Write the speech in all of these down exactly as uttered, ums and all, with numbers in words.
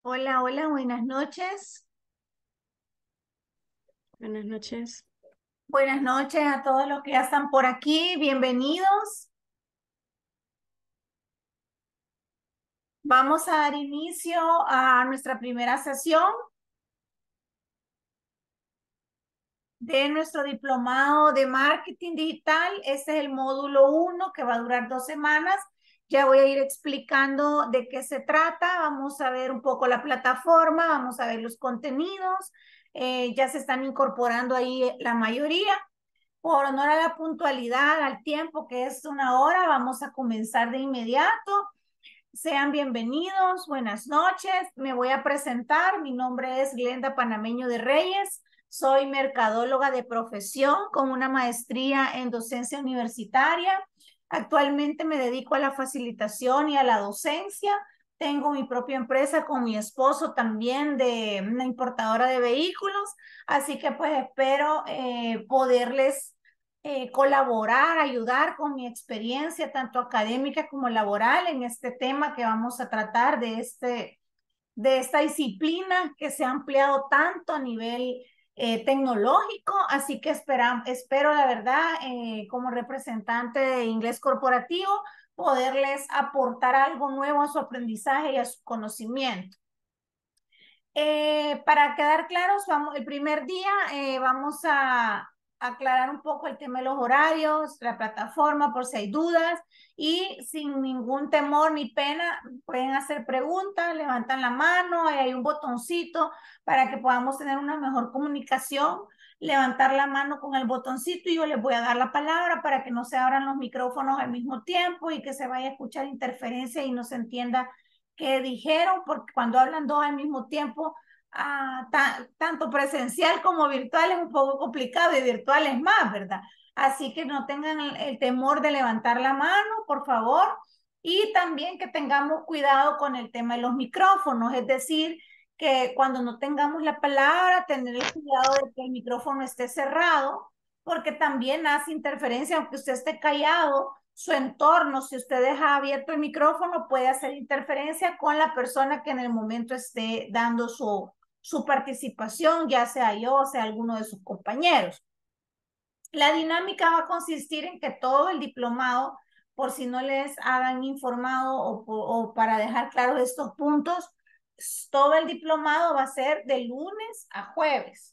Hola, hola, buenas noches. Buenas noches. Buenas noches a todos los que ya están por aquí. Bienvenidos. Vamos a dar inicio a nuestra primera sesión de nuestro diplomado de marketing digital. Este es el módulo uno que va a durar dos semanas. Ya voy a ir explicando de qué se trata. Vamos a ver un poco la plataforma, vamos a ver los contenidos. Eh, ya se están incorporando ahí la mayoría. Por honor a la puntualidad, al tiempo que es una hora, vamos a comenzar de inmediato. Sean bienvenidos, buenas noches. Me voy a presentar. Mi nombre es Glenda Panameño de Reyes. Soy mercadóloga de profesión con una maestría en docencia universitaria. Actualmente me dedico a la facilitación y a la docencia. Tengo mi propia empresa con mi esposo también de una importadora de vehículos. Así que pues espero eh, poderles eh, colaborar, ayudar con mi experiencia, tanto académica como laboral, en este tema que vamos a tratar de, este, de esta disciplina que se ha ampliado tanto a nivel eh, tecnológico. Así que espera, espero, la verdad, eh, como representante de inglés corporativo, poderles aportar algo nuevo a su aprendizaje y a su conocimiento. Eh, para quedar claros, vamos, el primer día eh, vamos a aclarar un poco el tema de los horarios, la plataforma, por si hay dudas, y sin ningún temor ni pena pueden hacer preguntas, levantan la mano, ahí hay un botoncito para que podamos tener una mejor comunicación. Levantar la mano con el botoncito y yo les voy a dar la palabra para que no se abran los micrófonos al mismo tiempo y que se vaya a escuchar interferencia y no se entienda que dijeron, porque cuando hablan dos al mismo tiempo, ah, ta, tanto presencial como virtual es un poco complicado y virtual es más, ¿verdad? Así que no tengan el, el temor de levantar la mano, por favor, y también que tengamos cuidado con el tema de los micrófonos, es decir, que cuando no tengamos la palabra, tener el cuidado de que el micrófono esté cerrado, porque también hace interferencia, aunque usted esté callado, su entorno, si usted deja abierto el micrófono, puede hacer interferencia con la persona que en el momento esté dando su, su participación, ya sea yo o sea alguno de sus compañeros. La dinámica va a consistir en que todo el diplomado, por si no les hagan informado o, o para dejar claros estos puntos, todo el diplomado va a ser de lunes a jueves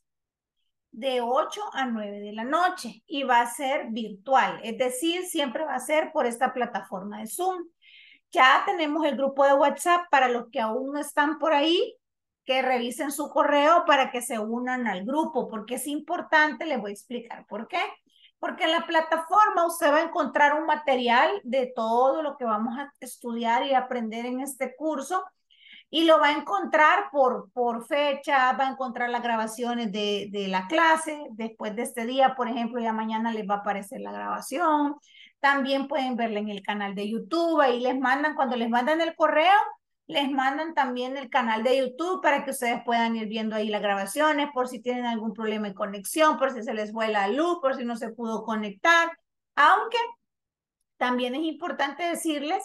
de ocho a nueve de la noche y va a ser virtual, es decir, siempre va a ser por esta plataforma de Zoom. Ya tenemos el grupo de WhatsApp para los que aún no están por ahí, que revisen su correo para que se unan al grupo, porque es importante, les voy a explicar por qué. Porque en la plataforma usted va a encontrar un material de todo lo que vamos a estudiar y aprender en este curso y lo va a encontrar por, por fecha, va a encontrar las grabaciones de, de la clase, después de este día, por ejemplo, ya mañana les va a aparecer la grabación, también pueden verla en el canal de YouTube, ahí les mandan, cuando les mandan el correo, les mandan también el canal de YouTube para que ustedes puedan ir viendo ahí las grabaciones, por si tienen algún problema de conexión, por si se les fue la luz, por si no se pudo conectar, aunque también es importante decirles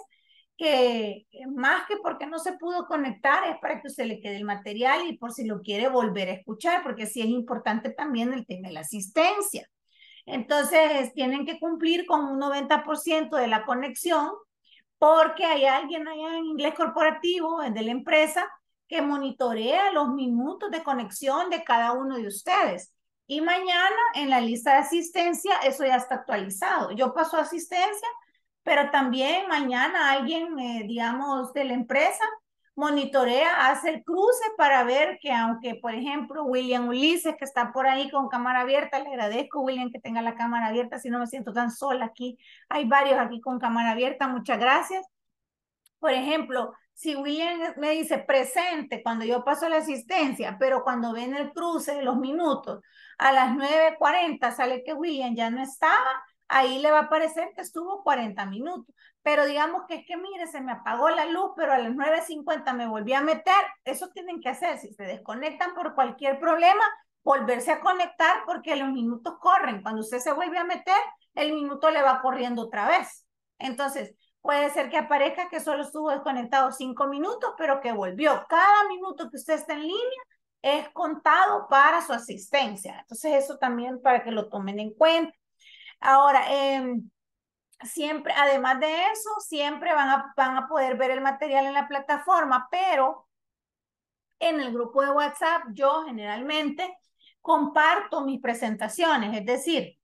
que más que porque no se pudo conectar es para que usted le quede el material y por si lo quiere volver a escuchar, porque sí es importante también el tema de la asistencia. Entonces, tienen que cumplir con un noventa por ciento de la conexión porque hay alguien allá en inglés corporativo, de la empresa, que monitorea los minutos de conexión de cada uno de ustedes. Y mañana en la lista de asistencia eso ya está actualizado. Yo paso asistencia, pero también mañana alguien, eh, digamos, de la empresa monitorea, hace el cruce para ver que aunque, por ejemplo, William Ulises, que está por ahí con cámara abierta, le agradezco, William, que tenga la cámara abierta, si no me siento tan sola aquí. Hay varios aquí con cámara abierta, muchas gracias. Por ejemplo, si William me dice presente cuando yo paso la asistencia, pero cuando ven el cruce de los minutos, a las nueve cuarenta sale que William ya no estaba, ahí le va a aparecer que estuvo cuarenta minutos. Pero digamos que es que, mire, se me apagó la luz, pero a las nueve cincuenta me volví a meter. Eso tienen que hacer. Si se desconectan por cualquier problema, volverse a conectar porque los minutos corren. Cuando usted se vuelve a meter, el minuto le va corriendo otra vez. Entonces, Puede ser que aparezca que solo estuvo desconectado cinco minutos, pero que volvió. Cada minuto que usted está en línea es contado para su asistencia. Entonces, eso también para que lo tomen en cuenta. Ahora, eh, siempre, además de eso, siempre van a, van a poder ver el material en la plataforma, pero en el grupo de WhatsApp yo generalmente comparto mis presentaciones, es decir,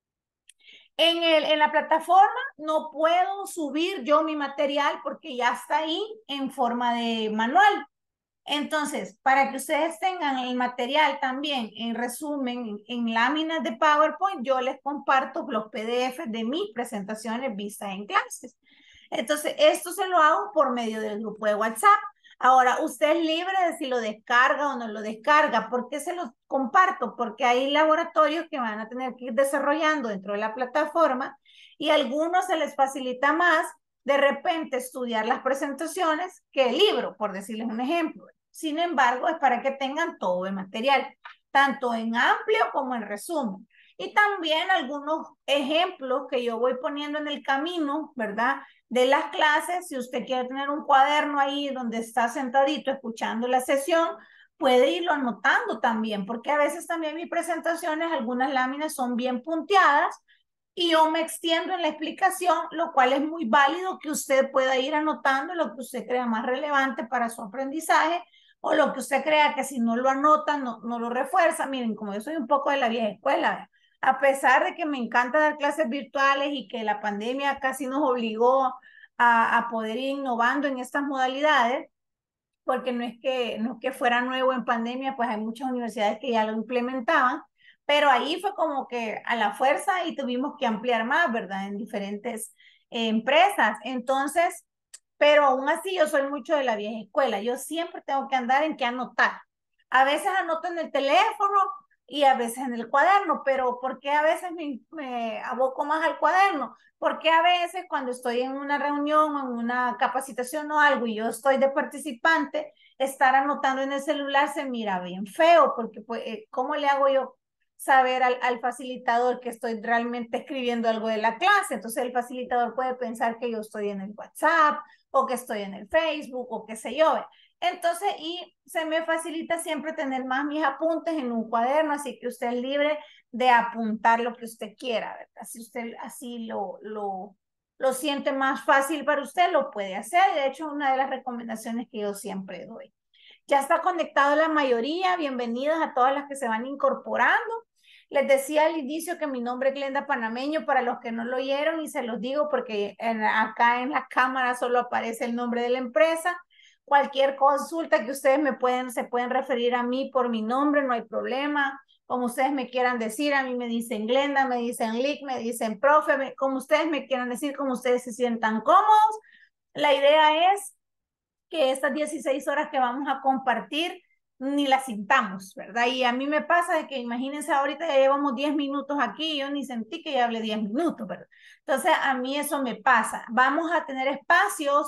en, el, en la plataforma no puedo subir yo mi material porque ya está ahí en forma de manual. Entonces, para que ustedes tengan el material también en resumen, en, en láminas de PowerPoint, yo les comparto los P D Fs de mis presentaciones vistas en clases. Entonces, esto se lo hago por medio del grupo de WhatsApp. Ahora, usted es libre de si lo descarga o no lo descarga. ¿Por qué se los comparto? Porque hay laboratorios que van a tener que ir desarrollando dentro de la plataforma y a algunos se les facilita más de repente estudiar las presentaciones que el libro, por decirles un ejemplo. Sin embargo, es para que tengan todo el material, tanto en amplio como en resumen. Y también algunos ejemplos que yo voy poniendo en el camino, ¿verdad? De las clases, si usted quiere tener un cuaderno ahí donde está sentadito escuchando la sesión, puede irlo anotando también, porque a veces también mis presentaciones, algunas láminas son bien punteadas y yo me extiendo en la explicación, lo cual es muy válido que usted pueda ir anotando lo que usted crea más relevante para su aprendizaje o lo que usted crea que si no lo anota, no, no lo refuerza. Miren, como yo soy un poco de la vieja escuela, a pesar de que me encanta dar clases virtuales y que la pandemia casi nos obligó a, a poder ir innovando en estas modalidades, porque no es que, no es que fuera nuevo en pandemia, pues hay muchas universidades que ya lo implementaban, pero ahí fue como que a la fuerza y tuvimos que ampliar más, ¿verdad? En diferentes eh, empresas. Entonces, pero aún así yo soy mucho de la vieja escuela, yo siempre tengo que andar en qué anotar. A veces anoto en el teléfono y a veces en el cuaderno, pero ¿por qué a veces me, me aboco más al cuaderno? Porque a veces cuando estoy en una reunión o en una capacitación o algo y yo estoy de participante, estar anotando en el celular se mira bien feo, porque pues, eh, ¿cómo le hago yo saber al, al facilitador que estoy realmente escribiendo algo de la clase? Entonces el facilitador puede pensar que yo estoy en el WhatsApp o que estoy en el Facebook o qué sé yo. Entonces, y se me facilita siempre tener más mis apuntes en un cuaderno, así que usted es libre de apuntar lo que usted quiera, ¿verdad? Si usted así lo, lo, lo siente más fácil para usted, lo puede hacer. De hecho, una de las recomendaciones que yo siempre doy. Ya está conectado la mayoría. Bienvenidas a todas las que se van incorporando. Les decía al inicio que mi nombre es Glenda Panameño, para los que no lo oyeron, y se los digo porque en, acá en la cámara solo aparece el nombre de la empresa. Cualquier consulta que ustedes me pueden, se pueden referir a mí por mi nombre, no hay problema. Como ustedes me quieran decir, a mí me dicen Glenda, me dicen Lick, me dicen profe, me, como ustedes me quieran decir, como ustedes se sientan cómodos. La idea es que estas dieciséis horas que vamos a compartir ni las sintamos, ¿verdad? Y a mí me pasa de que imagínense, ahorita ya llevamos diez minutos aquí, yo ni sentí que ya hablé diez minutos, ¿verdad? Entonces, a mí eso me pasa. Vamos a tener espacios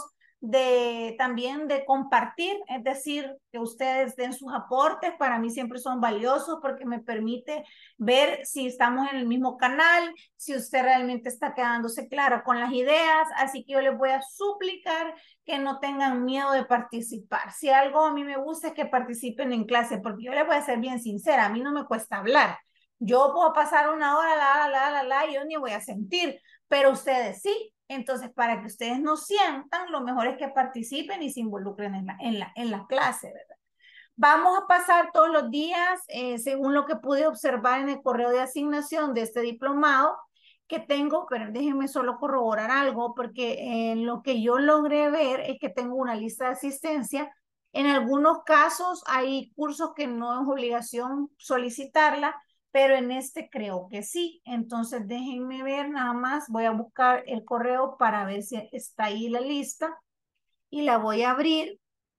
de también de compartir, es decir, que ustedes den sus aportes, para mí siempre son valiosos porque me permite ver si estamos en el mismo canal, si usted realmente está quedándose clara con las ideas, así que yo les voy a suplicar que no tengan miedo de participar. Si algo a mí me gusta es que participen en clase, porque yo les voy a ser bien sincera, a mí no me cuesta hablar. Yo puedo pasar una hora, la, la, la, la, la, yo ni voy a sentir, pero ustedes sí. Entonces, para que ustedes no sientan, lo mejor es que participen y se involucren en la, en la, en la clase, ¿verdad? Vamos a pasar todos los días, eh, según lo que pude observar en el correo de asignación de este diplomado que tengo, pero déjenme solo corroborar algo, porque en lo que yo logré ver es que tengo una lista de asistencia. En algunos casos hay cursos que no es obligación solicitarla, pero en este creo que sí. Entonces déjenme ver nada más, voy a buscar el correo para ver si está ahí la lista y la voy a abrir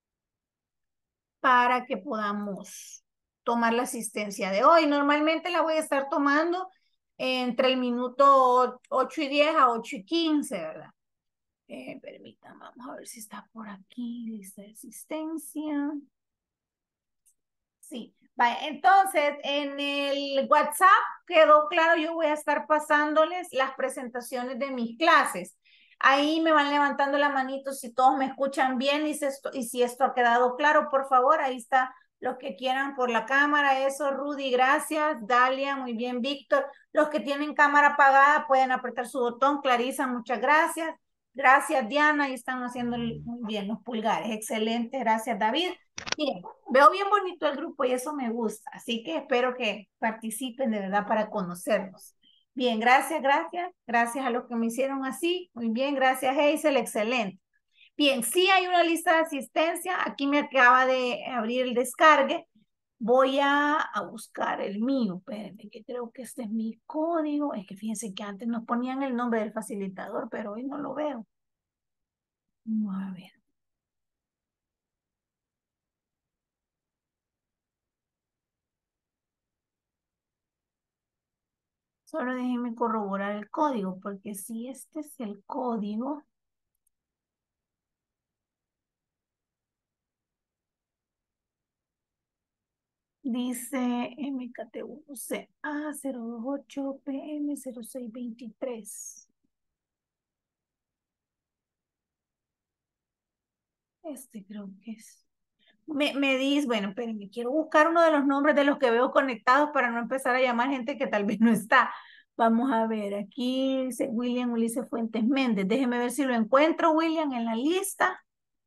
para que podamos tomar la asistencia de hoy. Normalmente la voy a estar tomando entre el minuto ocho y diez a ocho y quince, ¿verdad? Eh, permítanme, vamos a ver si está por aquí, lista de asistencia. Sí, vaya, entonces en el WhatsApp quedó claro, yo voy a estar pasándoles las presentaciones de mis clases. Ahí me van levantando la manito si todos me escuchan bien y si esto, y si esto ha quedado claro, por favor, ahí está los que quieran por la cámara, eso, Rudy, gracias, Dalia, muy bien, Víctor, los que tienen cámara apagada pueden apretar su botón, Clarisa, muchas gracias, gracias, Diana, ahí están haciendo muy bien los pulgares, excelente, gracias, David. Bien, veo bien bonito el grupo y eso me gusta, así que espero que participen de verdad para conocernos. Bien, gracias, gracias. Gracias a los que me hicieron así. Muy bien, gracias, Hazel, excelente. Bien, sí hay una lista de asistencia. Aquí me acaba de abrir el descargue. Voy a, a buscar el mío. Espérenme, que creo que este es mi código. Es que fíjense que antes nos ponían el nombre del facilitador, pero hoy no lo veo. Vamos a ver. Solo déjenme corroborar el código, porque si este es el código, dice M K T uno C A cero dos ocho P M cero seis veintitrés. Este creo que es. Me, me dice, bueno, espérenme, quiero buscar uno de los nombres de los que veo conectados para no empezar a llamar gente que tal vez no está. Vamos a ver, aquí dice William Ulises Fuentes Méndez. Déjeme ver si lo encuentro, William, en la lista.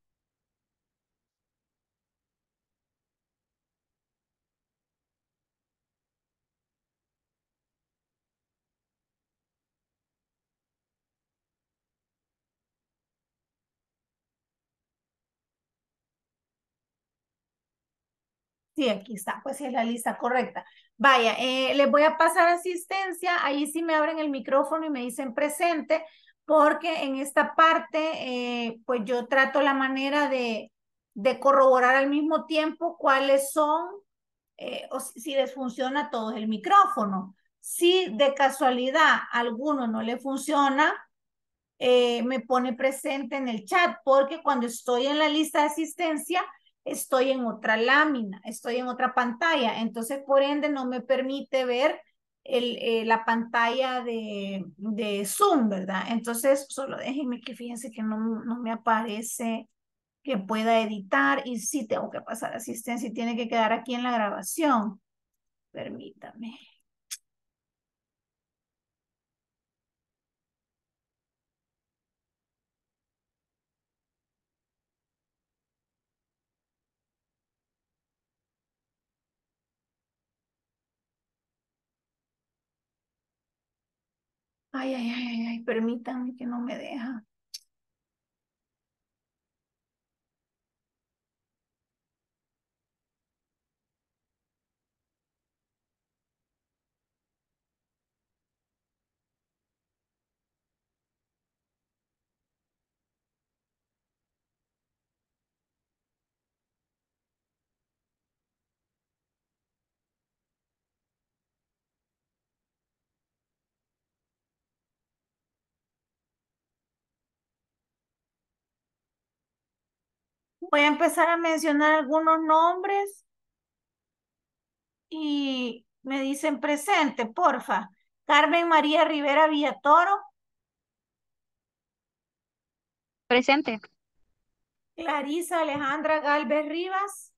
Sí, aquí está, pues sí es la lista correcta. Vaya, eh, les voy a pasar asistencia, ahí sí me abren el micrófono y me dicen presente, porque en esta parte, eh, pues yo trato la manera de, de corroborar al mismo tiempo cuáles son, eh, o si, si les funciona todo el micrófono. Si de casualidad a alguno no le funciona, eh, me pone presente en el chat, porque cuando estoy en la lista de asistencia, estoy en otra lámina, estoy en otra pantalla, entonces por ende no me permite ver el, eh, la pantalla de, de Zoom, ¿verdad? Entonces solo déjenme que fíjense que no, no me aparece que pueda editar y sí tengo que pasar asistencia y tiene que quedar aquí en la grabación. Permítame. Ay, ay, ay, ay, ay, permítanme que no me deja. Voy a empezar a mencionar algunos nombres y me dicen presente, porfa. Carmen María Rivera Villatoro, Presente. Clarisa Alejandra Galvez Rivas,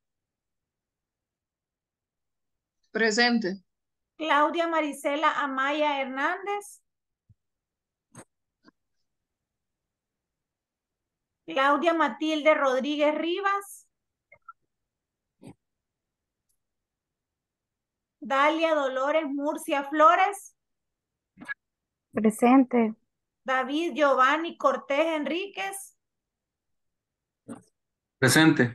Presente. Claudia Marisela Amaya Hernández, Claudia Matilde Rodríguez Rivas, Dalia Dolores Murcia Flores, Presente. David Giovanni Cortés Enríquez, Presente.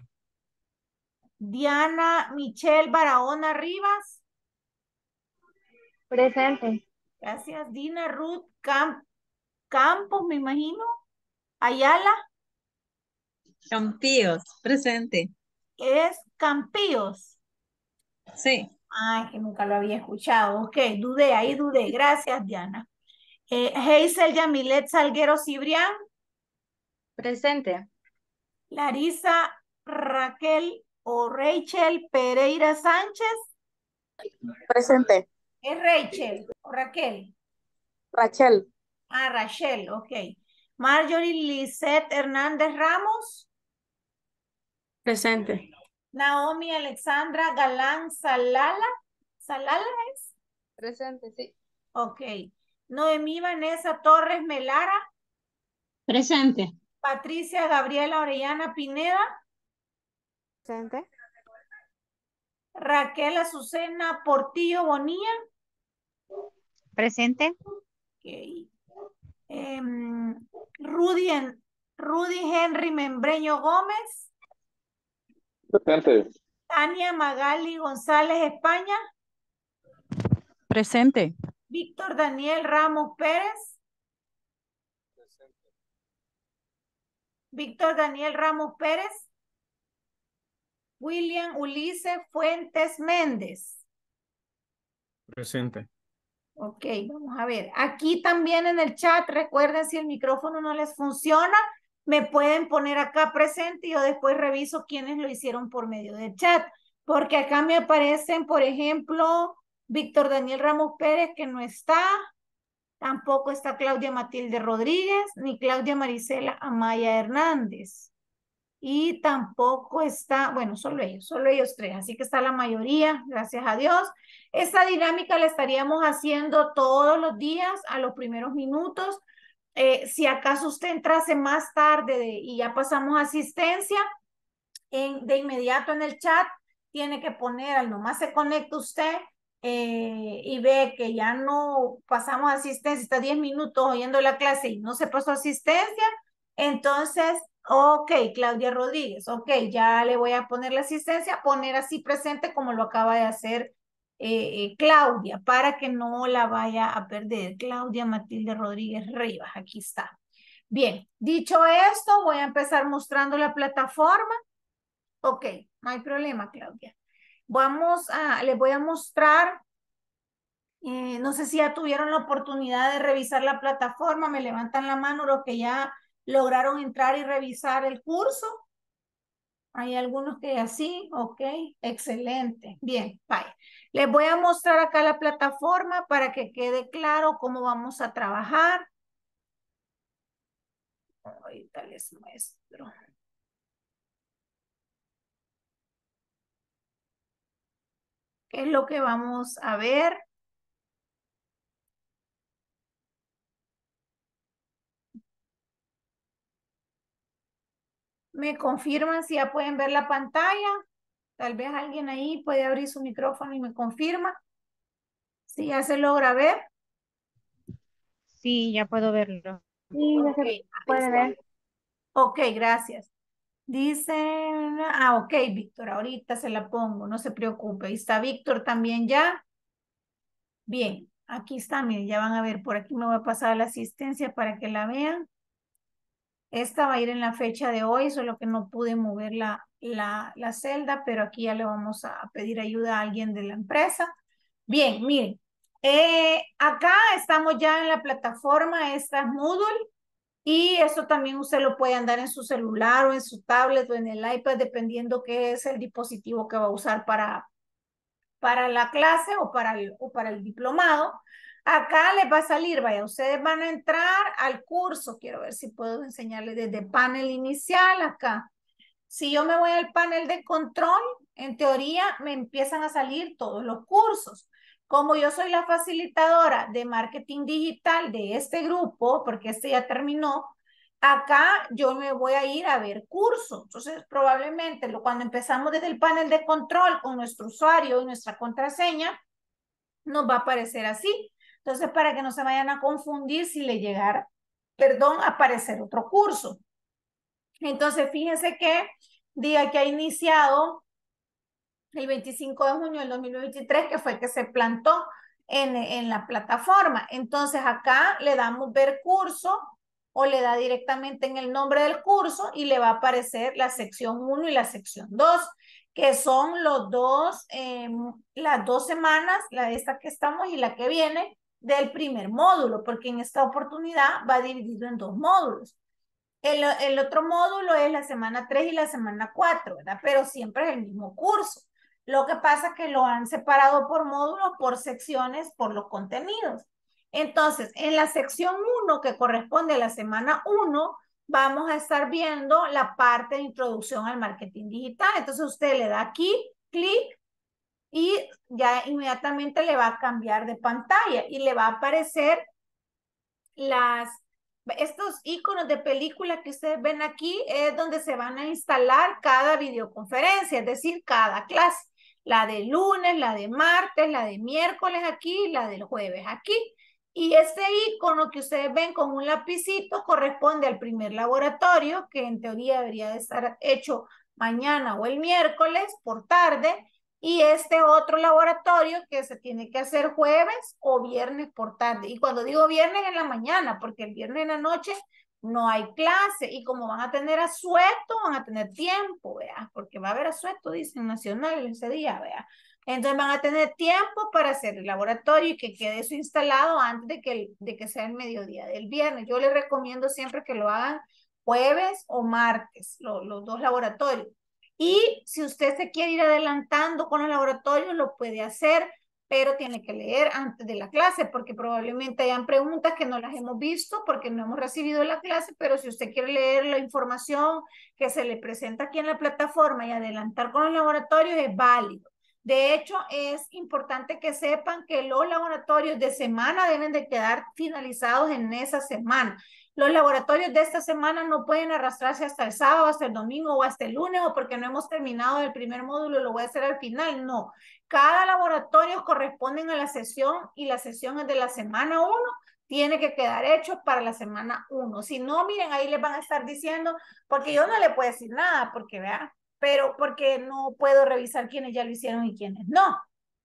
Diana Michelle Barahona Rivas, Presente. gracias, Dina Ruth Camp Campos, me imagino, Ayala, Campíos. Presente. es Campíos. Sí. Ay, que nunca lo había escuchado. Ok, dudé, ahí dudé. Gracias, Diana. Eh, Hazel Yamilet Salguero Cibrián, Presente. Larisa Raquel o Rachel Pereira Sánchez, Presente. es Rachel o Raquel. Rachel. Ah, Rachel, ok. Marjorie Lisette Hernández Ramos. Presente. Naomi Alexandra Galán Salala. ¿Salala es? Presente, sí. Ok. Noemí Vanessa Torres Melara. Presente. Patricia Gabriela Orellana Pineda. Presente. Raquel Azucena Portillo Bonilla. Presente. Ok. Em, Rudy, en, Rudy Henry Membreño Gómez. Presente. Tania Magali González España. Presente. Víctor Daniel Ramos Pérez. Víctor Daniel Ramos Pérez. William Ulises Fuentes Méndez. Presente. Ok, vamos a ver. Aquí también en el chat, recuerden, si el micrófono no les funciona, me pueden poner acá presente y yo después reviso quiénes lo hicieron por medio del chat. Porque acá me aparecen, por ejemplo, Víctor Daniel Ramos Pérez, que no está. Tampoco está Claudia Matilde Rodríguez, ni Claudia Marisela Amaya Hernández. Y tampoco está, bueno, solo ellos, solo ellos tres. Así que está la mayoría, gracias a Dios. Esta dinámica la estaríamos haciendo todos los días a los primeros minutos. Eh, si acaso usted entrase más tarde de, y ya pasamos asistencia, en, de inmediato en el chat tiene que poner, al nomás se conecta usted eh, y ve que ya no pasamos asistencia, está diez minutos oyendo la clase y no se pasó asistencia, entonces, ok, Claudia Rodríguez, ok, ya le voy a poner la asistencia, poner así presente como lo acaba de hacer eh, eh, Claudia, para que no la vaya a perder. Claudia Matilde Rodríguez Rivas, aquí está. Bien, dicho esto, voy a empezar mostrando la plataforma. Ok, no hay problema, Claudia. Vamos a, les voy a mostrar, eh, no sé si ya tuvieron la oportunidad de revisar la plataforma, me levantan la mano los que ya lograron entrar y revisar el curso. Hay algunos que así, ok, excelente. Bien, bye. Les voy a mostrar acá la plataforma para que quede claro cómo vamos a trabajar. Ahorita les muestro. ¿Qué es lo que vamos a ver? ¿Me confirman si ya pueden ver la pantalla? Tal vez alguien ahí puede abrir su micrófono y me confirma. Si ya se logra ver. Sí, ya puedo verlo. Sí, ya Ok, se puede ver. Ok, gracias. Dicen, ah, ok, Víctor, ahorita se la pongo, no se preocupe. Ahí está Víctor también ya. Bien, aquí está, miren, ya van a ver, por aquí me voy a pasar la asistencia para que la vean. Esta va a ir en la fecha de hoy, solo que no pude mover la, la, la celda, pero aquí ya le vamos a pedir ayuda a alguien de la empresa. Bien, miren, eh, acá estamos ya en la plataforma, esta es Moodle, y eso también usted lo puede andar en su celular o en su tablet o en el iPad, dependiendo qué es el dispositivo que va a usar para, para la clase o para el, o para el diplomado. Acá les va a salir, vaya, ustedes van a entrar al curso. Quiero ver si puedo enseñarles desde panel inicial acá. Si yo me voy al panel de control, en teoría me empiezan a salir todos los cursos. Como yo soy la facilitadora de marketing digital de este grupo, porque este ya terminó, acá yo me voy a ir a ver cursos. Entonces, probablemente cuando empezamos desde el panel de control con nuestro usuario y nuestra contraseña, nos va a aparecer así. Entonces, para que no se vayan a confundir si le llegara, perdón, a aparecer otro curso. Entonces, fíjense que día que ha iniciado el veinticinco de junio del dos mil veintitrés, que fue el que se plantó en, en la plataforma. Entonces, acá le damos ver curso o le da directamente en el nombre del curso y le va a aparecer la sección uno y la sección dos, que son los dos, eh, las dos semanas, la de esta que estamos y la que viene, del primer módulo, porque en esta oportunidad va dividido en dos módulos. El, el otro módulo es la semana tres y la semana cuatro, ¿verdad? Pero siempre es el mismo curso. Lo que pasa es que lo han separado por módulos, por secciones, por los contenidos. Entonces, en la sección uno, que corresponde a la semana uno, vamos a estar viendo la parte de introducción al marketing digital. Entonces, usted le da aquí, clic, y ya inmediatamente le va a cambiar de pantalla y le va a aparecer las, estos iconos de película que ustedes ven aquí, es donde se van a instalar cada videoconferencia, es decir, cada clase. La de lunes, la de martes, la de miércoles aquí, la del jueves aquí. Y este icono que ustedes ven con un lapicito corresponde al primer laboratorio, que en teoría debería de estar hecho mañana o el miércoles por tarde. Y este otro laboratorio que se tiene que hacer jueves o viernes por tarde. Y cuando digo viernes, en la mañana, porque el viernes en la noche no hay clase. Y como van a tener asueto, van a tener tiempo, vea, porque va a haber asueto, dicen, nacional ese día, vea. Entonces van a tener tiempo para hacer el laboratorio y que quede eso instalado antes de que, de que sea el mediodía del viernes. Yo les recomiendo siempre que lo hagan jueves o martes, lo, los dos laboratorios. Y si usted se quiere ir adelantando con el laboratorio, lo puede hacer, pero tiene que leer antes de la clase, porque probablemente hayan preguntas que no las hemos visto porque no hemos recibido la clase, pero si usted quiere leer la información que se le presenta aquí en la plataforma y adelantar con los laboratorios, es válido. De hecho, es importante que sepan que los laboratorios de semana deben de quedar finalizados en esa semana. Los laboratorios de esta semana no pueden arrastrarse hasta el sábado, hasta el domingo o hasta el lunes, o porque no hemos terminado el primer módulo, lo voy a hacer al final. No, cada laboratorio corresponde a la sesión y la sesión es de la semana uno, tiene que quedar hecho para la semana uno. Si no, miren, ahí les van a estar diciendo, porque yo no le puedo decir nada, porque vea, pero porque no puedo revisar quiénes ya lo hicieron y quiénes no.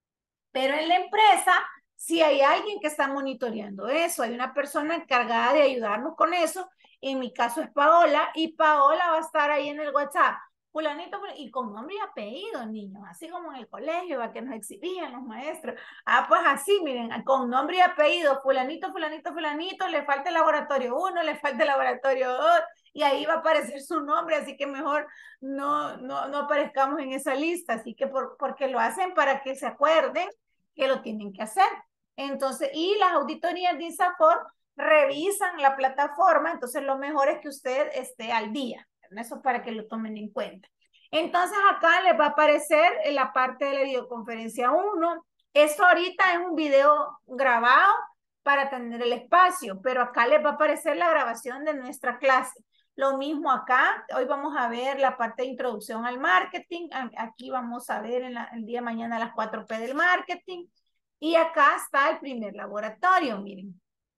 Pero en la empresa, si hay alguien que está monitoreando eso, hay una persona encargada de ayudarnos con eso. En mi caso es Paola, y Paola va a estar ahí en el WhatsApp, fulanito, y con nombre y apellido, niños, así como en el colegio, a que nos exhibían los maestros. Ah, pues así, miren, con nombre y apellido, fulanito, fulanito, fulanito, le falta el laboratorio uno, le falta el laboratorio dos, y ahí va a aparecer su nombre, así que mejor no, no, no aparezcamos en esa lista, así que por, porque lo hacen para que se acuerden que lo tienen que hacer. Entonces, y las auditorías de INSAFORP revisan la plataforma, entonces lo mejor es que usted esté al día, eso para que lo tomen en cuenta. Entonces acá les va a aparecer en la parte de la videoconferencia uno, esto ahorita es un video grabado para tener el espacio, pero acá les va a aparecer la grabación de nuestra clase. Lo mismo acá, hoy vamos a ver la parte de introducción al marketing, aquí vamos a ver en la, el día de mañana las cuatro P del marketing, y acá está el primer laboratorio, miren,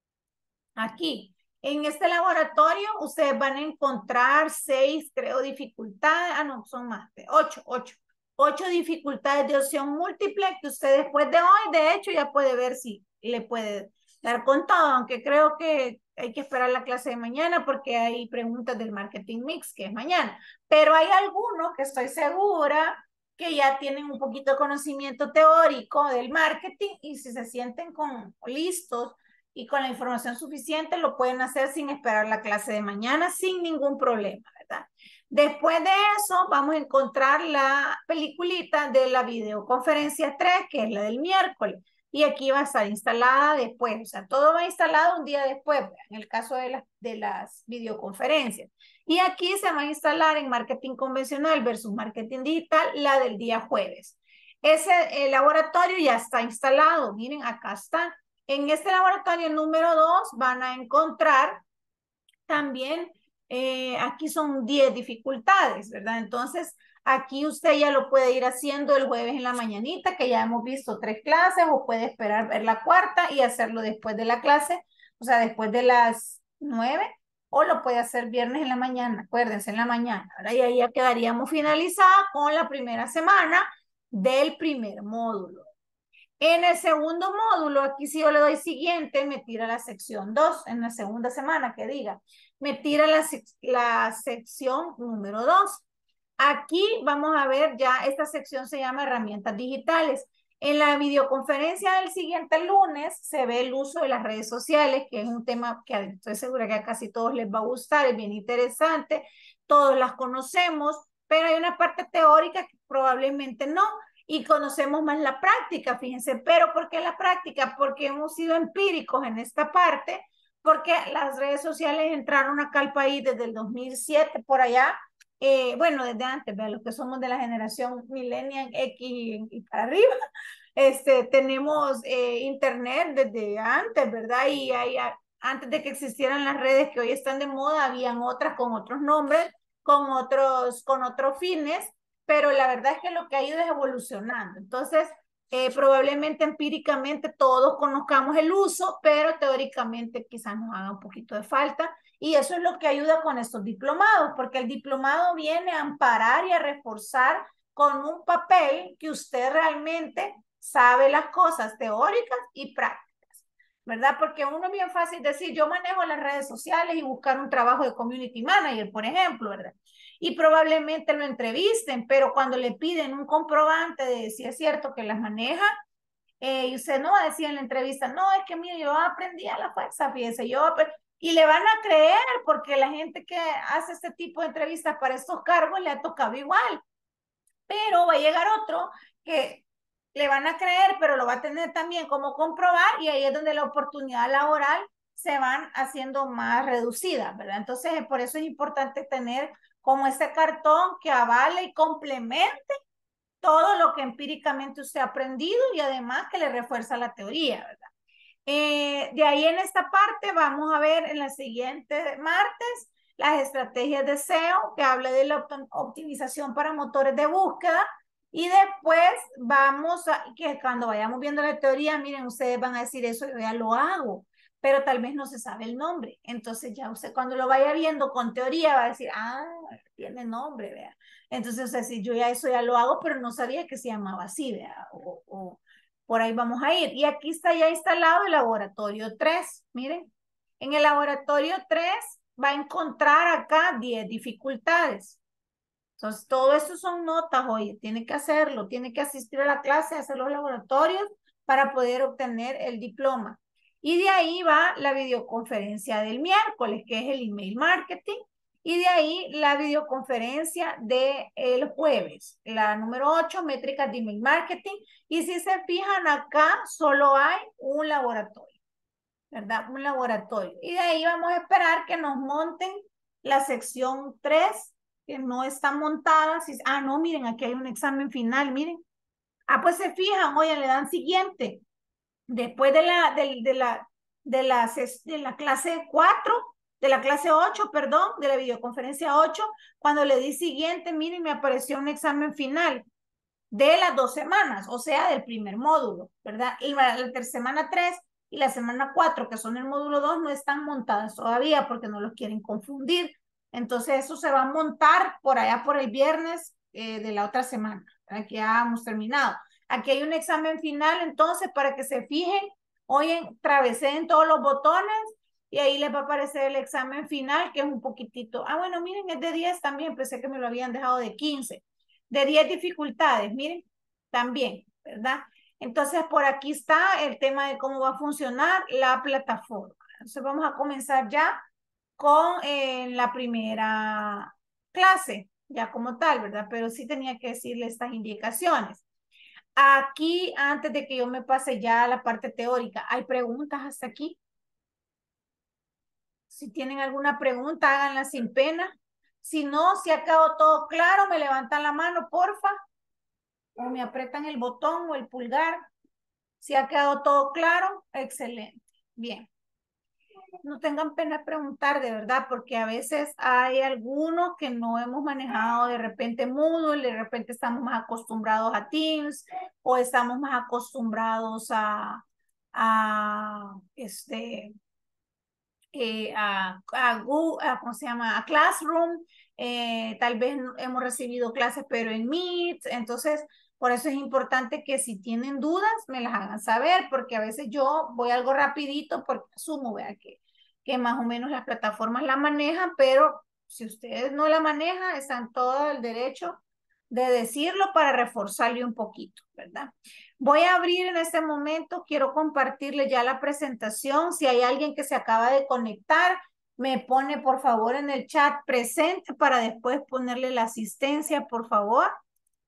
aquí. En este laboratorio ustedes van a encontrar seis, creo, dificultades, ah no, son más, de ocho, ocho, ocho dificultades de opción múltiple que usted después de hoy, de hecho, ya puede ver si le puede dar con todo, aunque creo que hay que esperar la clase de mañana porque hay preguntas del marketing mix, que es mañana. Pero hay algunos que estoy segura que ya tienen un poquito de conocimiento teórico del marketing y si se sienten con, listos y con la información suficiente, lo pueden hacer sin esperar la clase de mañana, sin ningún problema, ¿verdad? Después de eso, vamos a encontrar la peliculita de la videoconferencia tres, que es la del miércoles. Y aquí va a estar instalada después, o sea, todo va instalado un día después, en el caso de las, de las videoconferencias. Y aquí se va a instalar en marketing convencional versus marketing digital la del día jueves. Ese el laboratorio ya está instalado, miren, acá está. En este laboratorio número dos van a encontrar también, eh, aquí son diez dificultades, ¿verdad? Entonces, aquí usted ya lo puede ir haciendo el jueves en la mañanita, que ya hemos visto tres clases, o puede esperar ver la cuarta y hacerlo después de la clase, o sea, después de las nueve, o lo puede hacer viernes en la mañana, acuérdense, en la mañana. Ahora ya, ya quedaríamos finalizados con la primera semana del primer módulo. En el segundo módulo, aquí si yo le doy siguiente, me tira la sección dos, en la segunda semana que diga, me tira la, la sección número dos. Aquí vamos a ver ya, esta sección se llama herramientas digitales. En la videoconferencia del siguiente lunes se ve el uso de las redes sociales, que es un tema que estoy segura que a casi todos les va a gustar, es bien interesante, todos las conocemos, pero hay una parte teórica que probablemente no. y conocemos más la práctica, fíjense. Pero ¿por qué la práctica? Porque hemos sido empíricos en esta parte, porque las redes sociales entraron acá al país desde el dos mil siete, por allá, eh, bueno, desde antes, ¿verdad? Los que somos de la generación millennial X y, y para arriba, este, tenemos eh, internet desde antes, ¿verdad? Y hay, antes de que existieran las redes que hoy están de moda, habían otras con otros nombres, con otros, con otros fines, pero la verdad es que lo que ha ido es evolucionando. Entonces, eh, probablemente empíricamente todos conozcamos el uso, pero teóricamente quizás nos haga un poquito de falta. Y eso es lo que ayuda con estos diplomados, porque el diplomado viene a amparar y a reforzar con un papel que usted realmente sabe las cosas teóricas y prácticas, ¿verdad? Porque uno es bien fácil decir, yo manejo las redes sociales y buscar un trabajo de community manager, por ejemplo, ¿verdad? Y probablemente lo entrevisten, pero cuando le piden un comprobante de si es cierto que las maneja, eh, y usted no va a decir en la entrevista, no, es que mire, yo aprendí a la fuerza, fíjese, yo y le van a creer porque la gente que hace este tipo de entrevistas para estos cargos le ha tocado igual. Pero va a llegar otro que le van a creer, pero lo va a tener también como comprobar y ahí es donde la oportunidad laboral se van haciendo más reducidas, ¿verdad? Entonces, por eso es importante tener como ese cartón que avale y complemente todo lo que empíricamente usted ha aprendido y además que le refuerza la teoría, ¿verdad? Eh, de ahí en esta parte vamos a ver en la siguiente martes las estrategias de S E O, que habla de la optimización para motores de búsqueda. Y después vamos a, que cuando vayamos viendo la teoría, miren, ustedes van a decir eso, yo ya lo hago, pero tal vez no se sabe el nombre. Entonces ya usted cuando lo vaya viendo con teoría va a decir, ah, tiene nombre, vea. Entonces, o sea, si yo ya eso ya lo hago, pero no sabía que se llamaba así, vea, o, o por ahí vamos a ir. Y aquí está ya instalado el laboratorio tres. Miren, en el laboratorio tres va a encontrar acá diez dificultades. Entonces, todo esto son notas, oye, tiene que hacerlo, tiene que asistir a la clase, hacer los laboratorios para poder obtener el diploma. Y de ahí va la videoconferencia del miércoles, que es el email marketing. Y de ahí la videoconferencia del jueves, la número ocho, métricas de email marketing. Y si se fijan acá, solo hay un laboratorio, ¿verdad? Un laboratorio. Y de ahí vamos a esperar que nos monten la sección tres, que no está montada. Si, ah, no, miren, aquí hay un examen final, miren. Ah, pues se fijan, oye, le dan siguiente. Después de la, de, de la, de la, de la clase cuatro, de la clase ocho, perdón, de la videoconferencia ocho, cuando le di siguiente, miren, me apareció un examen final de las dos semanas, o sea, del primer módulo, ¿verdad? Y la, la semana tres y la semana cuatro, que son el módulo dos, no están montadas todavía porque no los quieren confundir. Entonces, eso se va a montar por allá por el viernes eh, de la otra semana, ¿verdad? Que ya hemos terminado. Aquí hay un examen final, entonces, para que se fijen, oyen, traveseen todos los botones y ahí les va a aparecer el examen final, que es un poquitito. Ah, bueno, miren, es de diez también, pensé que me lo habían dejado de quince. De diez dificultades, miren, también, ¿verdad? Entonces, por aquí está el tema de cómo va a funcionar la plataforma. Entonces, vamos a comenzar ya con eh, la primera clase, ya como tal, ¿verdad? Pero sí tenía que decirle estas indicaciones. Aquí, antes de que yo me pase ya a la parte teórica, ¿hay preguntas hasta aquí? Si tienen alguna pregunta, háganla sin pena. Si no, si ha quedado todo claro, me levantan la mano, porfa. O me aprietan el botón o el pulgar. Si ha quedado todo claro, excelente. Bien. No tengan pena de preguntar, de verdad, porque a veces hay algunos que no hemos manejado de repente Moodle, de repente estamos más acostumbrados a Teams o estamos más acostumbrados a, a este, eh, a, a, Google, a, ¿cómo se llama? A Classroom. Eh, tal vez hemos recibido clases, pero en Meet. Entonces, por eso es importante que si tienen dudas, me las hagan saber, porque a veces yo voy algo rapidito porque asumo, vea, que, que más o menos las plataformas la manejan, pero si ustedes no la manejan, están todo el derecho de decirlo para reforzarle un poquito, ¿verdad? Voy a abrir en este momento, quiero compartirle ya la presentación. Si hay alguien que se acaba de conectar, me pone por favor en el chat presente para después ponerle la asistencia, por favor.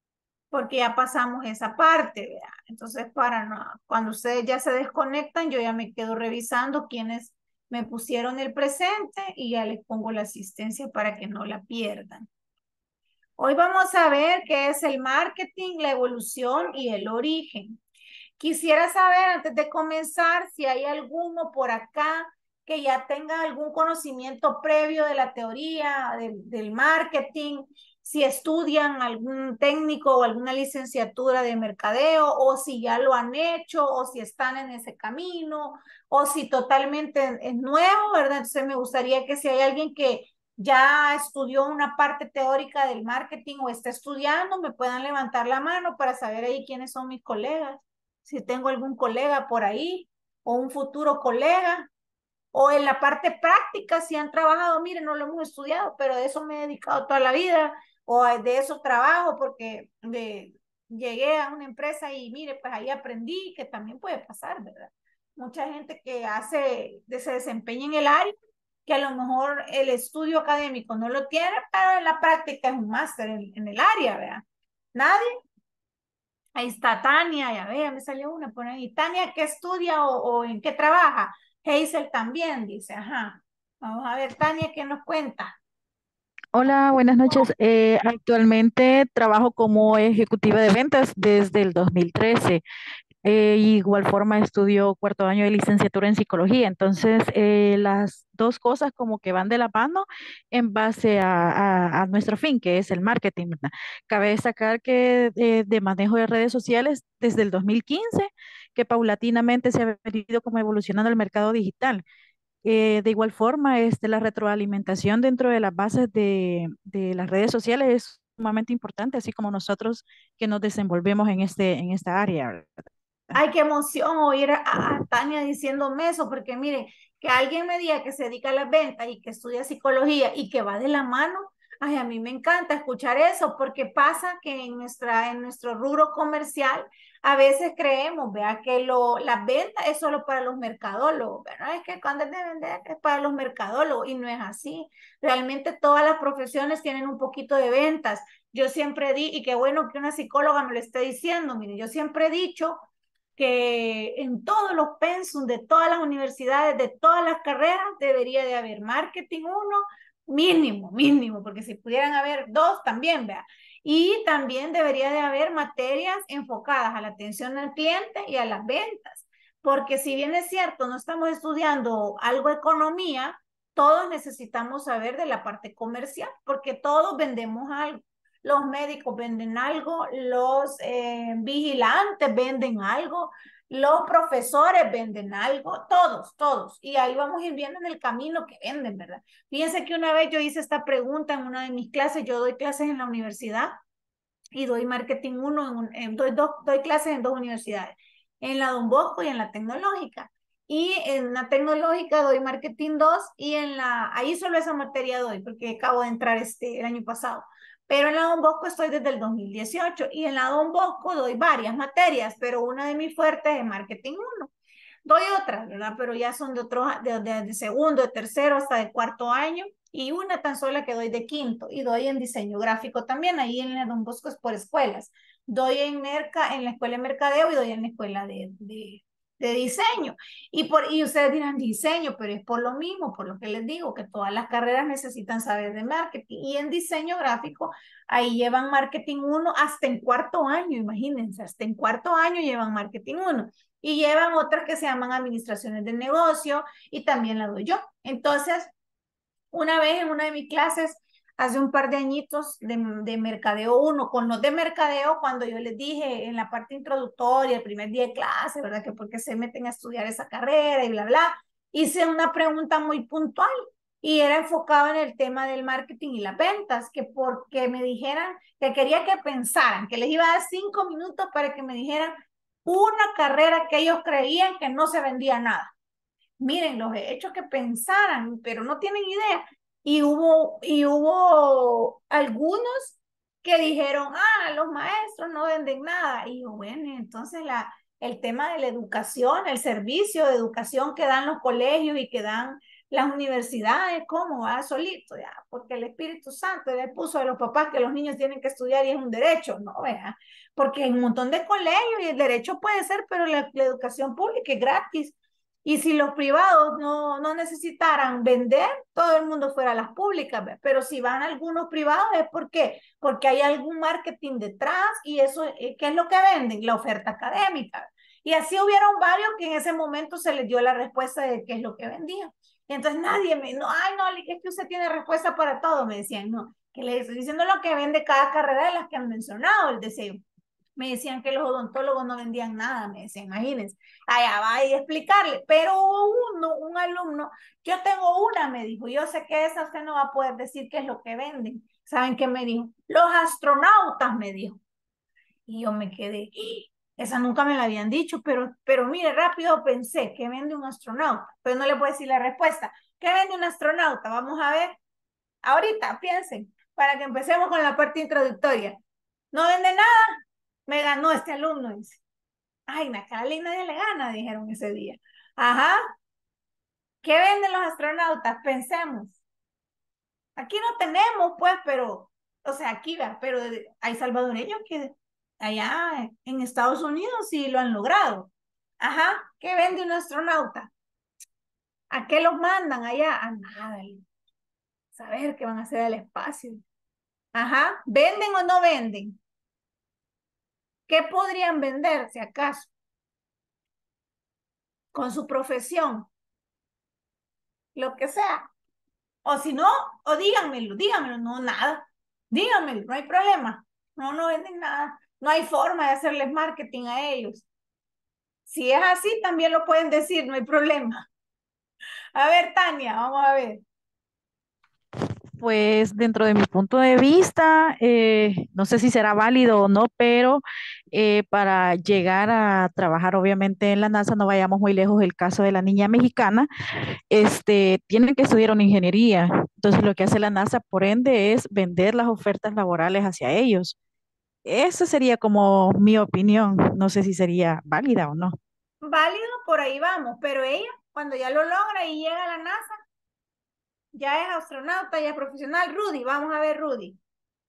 porque ya pasamos esa parte, ¿verdad? Entonces, para no, cuando ustedes ya se desconectan, yo ya me quedo revisando quiénes me pusieron el presente y ya les pongo la asistencia para que no la pierdan. Hoy vamos a ver qué es el marketing, la evolución y el origen. Quisiera saber, antes de comenzar, si hay alguno por acá que ya tenga algún conocimiento previo de la teoría del, del marketing, si estudian algún técnico o alguna licenciatura de mercadeo, o si ya lo han hecho, o si están en ese camino, o si totalmente es nuevo, ¿verdad? Entonces me gustaría que si hay alguien que ya estudió una parte teórica del marketing o está estudiando, me puedan levantar la mano para saber ahí quiénes son mis colegas. Si tengo algún colega por ahí o un futuro colega, o en la parte práctica, si han trabajado, miren, no lo hemos estudiado, pero de eso me he dedicado toda la vida, o de eso trabajo porque de, llegué a una empresa y mire, pues ahí aprendí, que también puede pasar, ¿verdad? Mucha gente que hace, se desempeña en el área, que a lo mejor el estudio académico no lo tiene, pero en la práctica es un máster en, en el área, ¿verdad? Nadie. Ahí está Tania, ya ve, me salió una por ahí. Tania, ¿qué estudia o, o en qué trabaja? Hazel también, dice, ajá. Vamos a ver, Tania, ¿qué nos cuenta? Hola, buenas noches. Eh, actualmente trabajo como ejecutiva de ventas desde el dos mil trece. Eh, igual forma estudio cuarto año de licenciatura en psicología. Entonces, eh, las dos cosas como que van de la mano en base a, a- a nuestro fin, que es el marketing, ¿verdad? Cabe destacar que eh, de manejo de redes sociales desde el dos mil quince, que paulatinamente se ha venido como evolucionando el mercado digital. Eh, de igual forma, este, la retroalimentación dentro de las bases de, de las redes sociales es sumamente importante, así como nosotros que nos desenvolvemos en este, en esta área, ¿verdad? Ay, qué emoción oír a, a Tania diciéndome eso, porque mire, que alguien me diga que se dedica a las ventas y que estudia psicología y que va de la mano, ay, a mí me encanta escuchar eso, porque pasa que en nuestra, en nuestro rubro comercial a veces creemos, vea, que lo, las ventas es solo para los mercadólogos, ¿verdad? Es que cuando es de vender es para los mercadólogos y no es así. Realmente todas las profesiones tienen un poquito de ventas. Yo siempre di, y qué bueno que una psicóloga me lo esté diciendo, mire, yo siempre he dicho que en todos los pensum de todas las universidades, de todas las carreras, debería de haber marketing uno, mínimo, mínimo, porque si pudieran haber dos, también, vea. Y también debería de haber materias enfocadas a la atención al cliente y a las ventas, porque si bien es cierto, no estamos estudiando algo de economía, todos necesitamos saber de la parte comercial, porque todos vendemos algo. Los médicos venden algo, los eh, vigilantes venden algo, los profesores venden algo, todos, todos. Y ahí vamos a ir viendo en el camino que venden, ¿verdad? Fíjense que una vez yo hice esta pregunta en una de mis clases, yo doy clases en la universidad y doy marketing uno, en un, en, doy, dos, doy clases en dos universidades, en la Don Bosco y en la tecnológica. Y en la tecnológica doy marketing dos y en la, ahí solo esa materia doy, porque acabo de entrar este, el año pasado. Pero en la Don Bosco estoy desde el dos mil dieciocho y en la Don Bosco doy varias materias, pero una de mis fuertes es marketing uno. Doy otras, ¿verdad? Pero ya son de otro, de, de, de segundo, de tercero hasta de cuarto año y una tan sola que doy de quinto y doy en diseño gráfico también, ahí en la Don Bosco es por escuelas. Doy en Merca, en la escuela de mercadeo y doy en la escuela de, de, de diseño. Y, por, y ustedes dirán diseño, pero es por lo mismo, por lo que les digo, que todas las carreras necesitan saber de marketing. Y en diseño gráfico, ahí llevan marketing uno hasta en cuarto año, imagínense, hasta en cuarto año llevan marketing uno. Y llevan otras que se llaman administraciones de negocio y también la doy yo. Entonces, una vez en una de mis clases, hace un par de añitos de, de mercadeo uno, con los de mercadeo, cuando yo les dije en la parte introductoria, el primer día de clase, ¿verdad? Que por qué se meten a estudiar esa carrera y bla, bla, hice una pregunta muy puntual y era enfocado en el tema del marketing y las ventas, que porque me dijeran, que quería que pensaran, que les iba a dar cinco minutos para que me dijeran una carrera que ellos creían que no se vendía nada. Miren, los he hecho que pensaran, pero no tienen idea. Y hubo, y hubo algunos que dijeron, ah, los maestros no venden nada. Y yo, bueno, entonces la, el tema de la educación, el servicio de educación que dan los colegios y que dan Las universidades, ¿cómo va? Solito, ya, porque el Espíritu Santo le puso a los papás que los niños tienen que estudiar y es un derecho, no, vea, porque hay un montón de colegios y el derecho puede ser, pero la, la educación pública es gratis. Y si los privados no, no necesitaran vender, todo el mundo fuera a las públicas, ¿ve? Pero si van algunos privados es porque, porque hay algún marketing detrás y eso, ¿qué es lo que venden? La oferta académica. Y así hubieron varios que en ese momento se les dio la respuesta de qué es lo que vendían. Y entonces nadie me, no, ay, no, es que usted tiene respuesta para todo, me decían, no, que le estoy diciendo lo que vende cada carrera de las que han mencionado, el deseo. Me decían que los odontólogos no vendían nada, me decían, imagínense, allá va a explicarle, pero hubo uno, un alumno, yo tengo una, me dijo, yo sé que esa usted no va a poder decir qué es lo que venden. ¿Saben qué me dijo? Los astronautas, me dijo. Y yo me quedé, esa nunca me la habían dicho, pero, pero mire, rápido pensé, ¿qué vende un astronauta? Pero no le puedo decir la respuesta. ¿Qué vende un astronauta? Vamos a ver. Ahorita, piensen, para que empecemos con la parte introductoria. ¿No vende nada? Me ganó este alumno, dice. Ay, Nacali nadie le gana, dijeron ese día. Ajá. ¿Qué venden los astronautas? Pensemos. Aquí no tenemos, pues, pero, o sea, aquí va, pero hay salvadoreños que allá en Estados Unidos sí lo han logrado. Ajá, ¿qué vende un astronauta? ¿A qué los mandan allá? A nada, saber qué van a hacer al espacio. Ajá, ¿venden o no venden? ¿Qué podrían vender, si acaso? Con su profesión. Lo que sea. O si no, o díganmelo, díganmelo, no, nada. Díganmelo, no hay problema. No, no venden nada. No hay forma de hacerles marketing a ellos. Si es así, también lo pueden decir, no hay problema. A ver, Tania, vamos a ver. Pues dentro de mi punto de vista, eh, no sé si será válido o no, pero eh, para llegar a trabajar obviamente en la NASA, no vayamos muy lejos el caso de la niña mexicana, este, tienen que estudiar una ingeniería. Entonces lo que hace la NASA, por ende, es vender las ofertas laborales hacia ellos. Esa sería como mi opinión. No sé si sería válida o no. Válido, por ahí vamos, pero ella, cuando ya lo logra y llega a la NASA, ya es astronauta, ya es profesional. Rudy, vamos a ver, Rudy.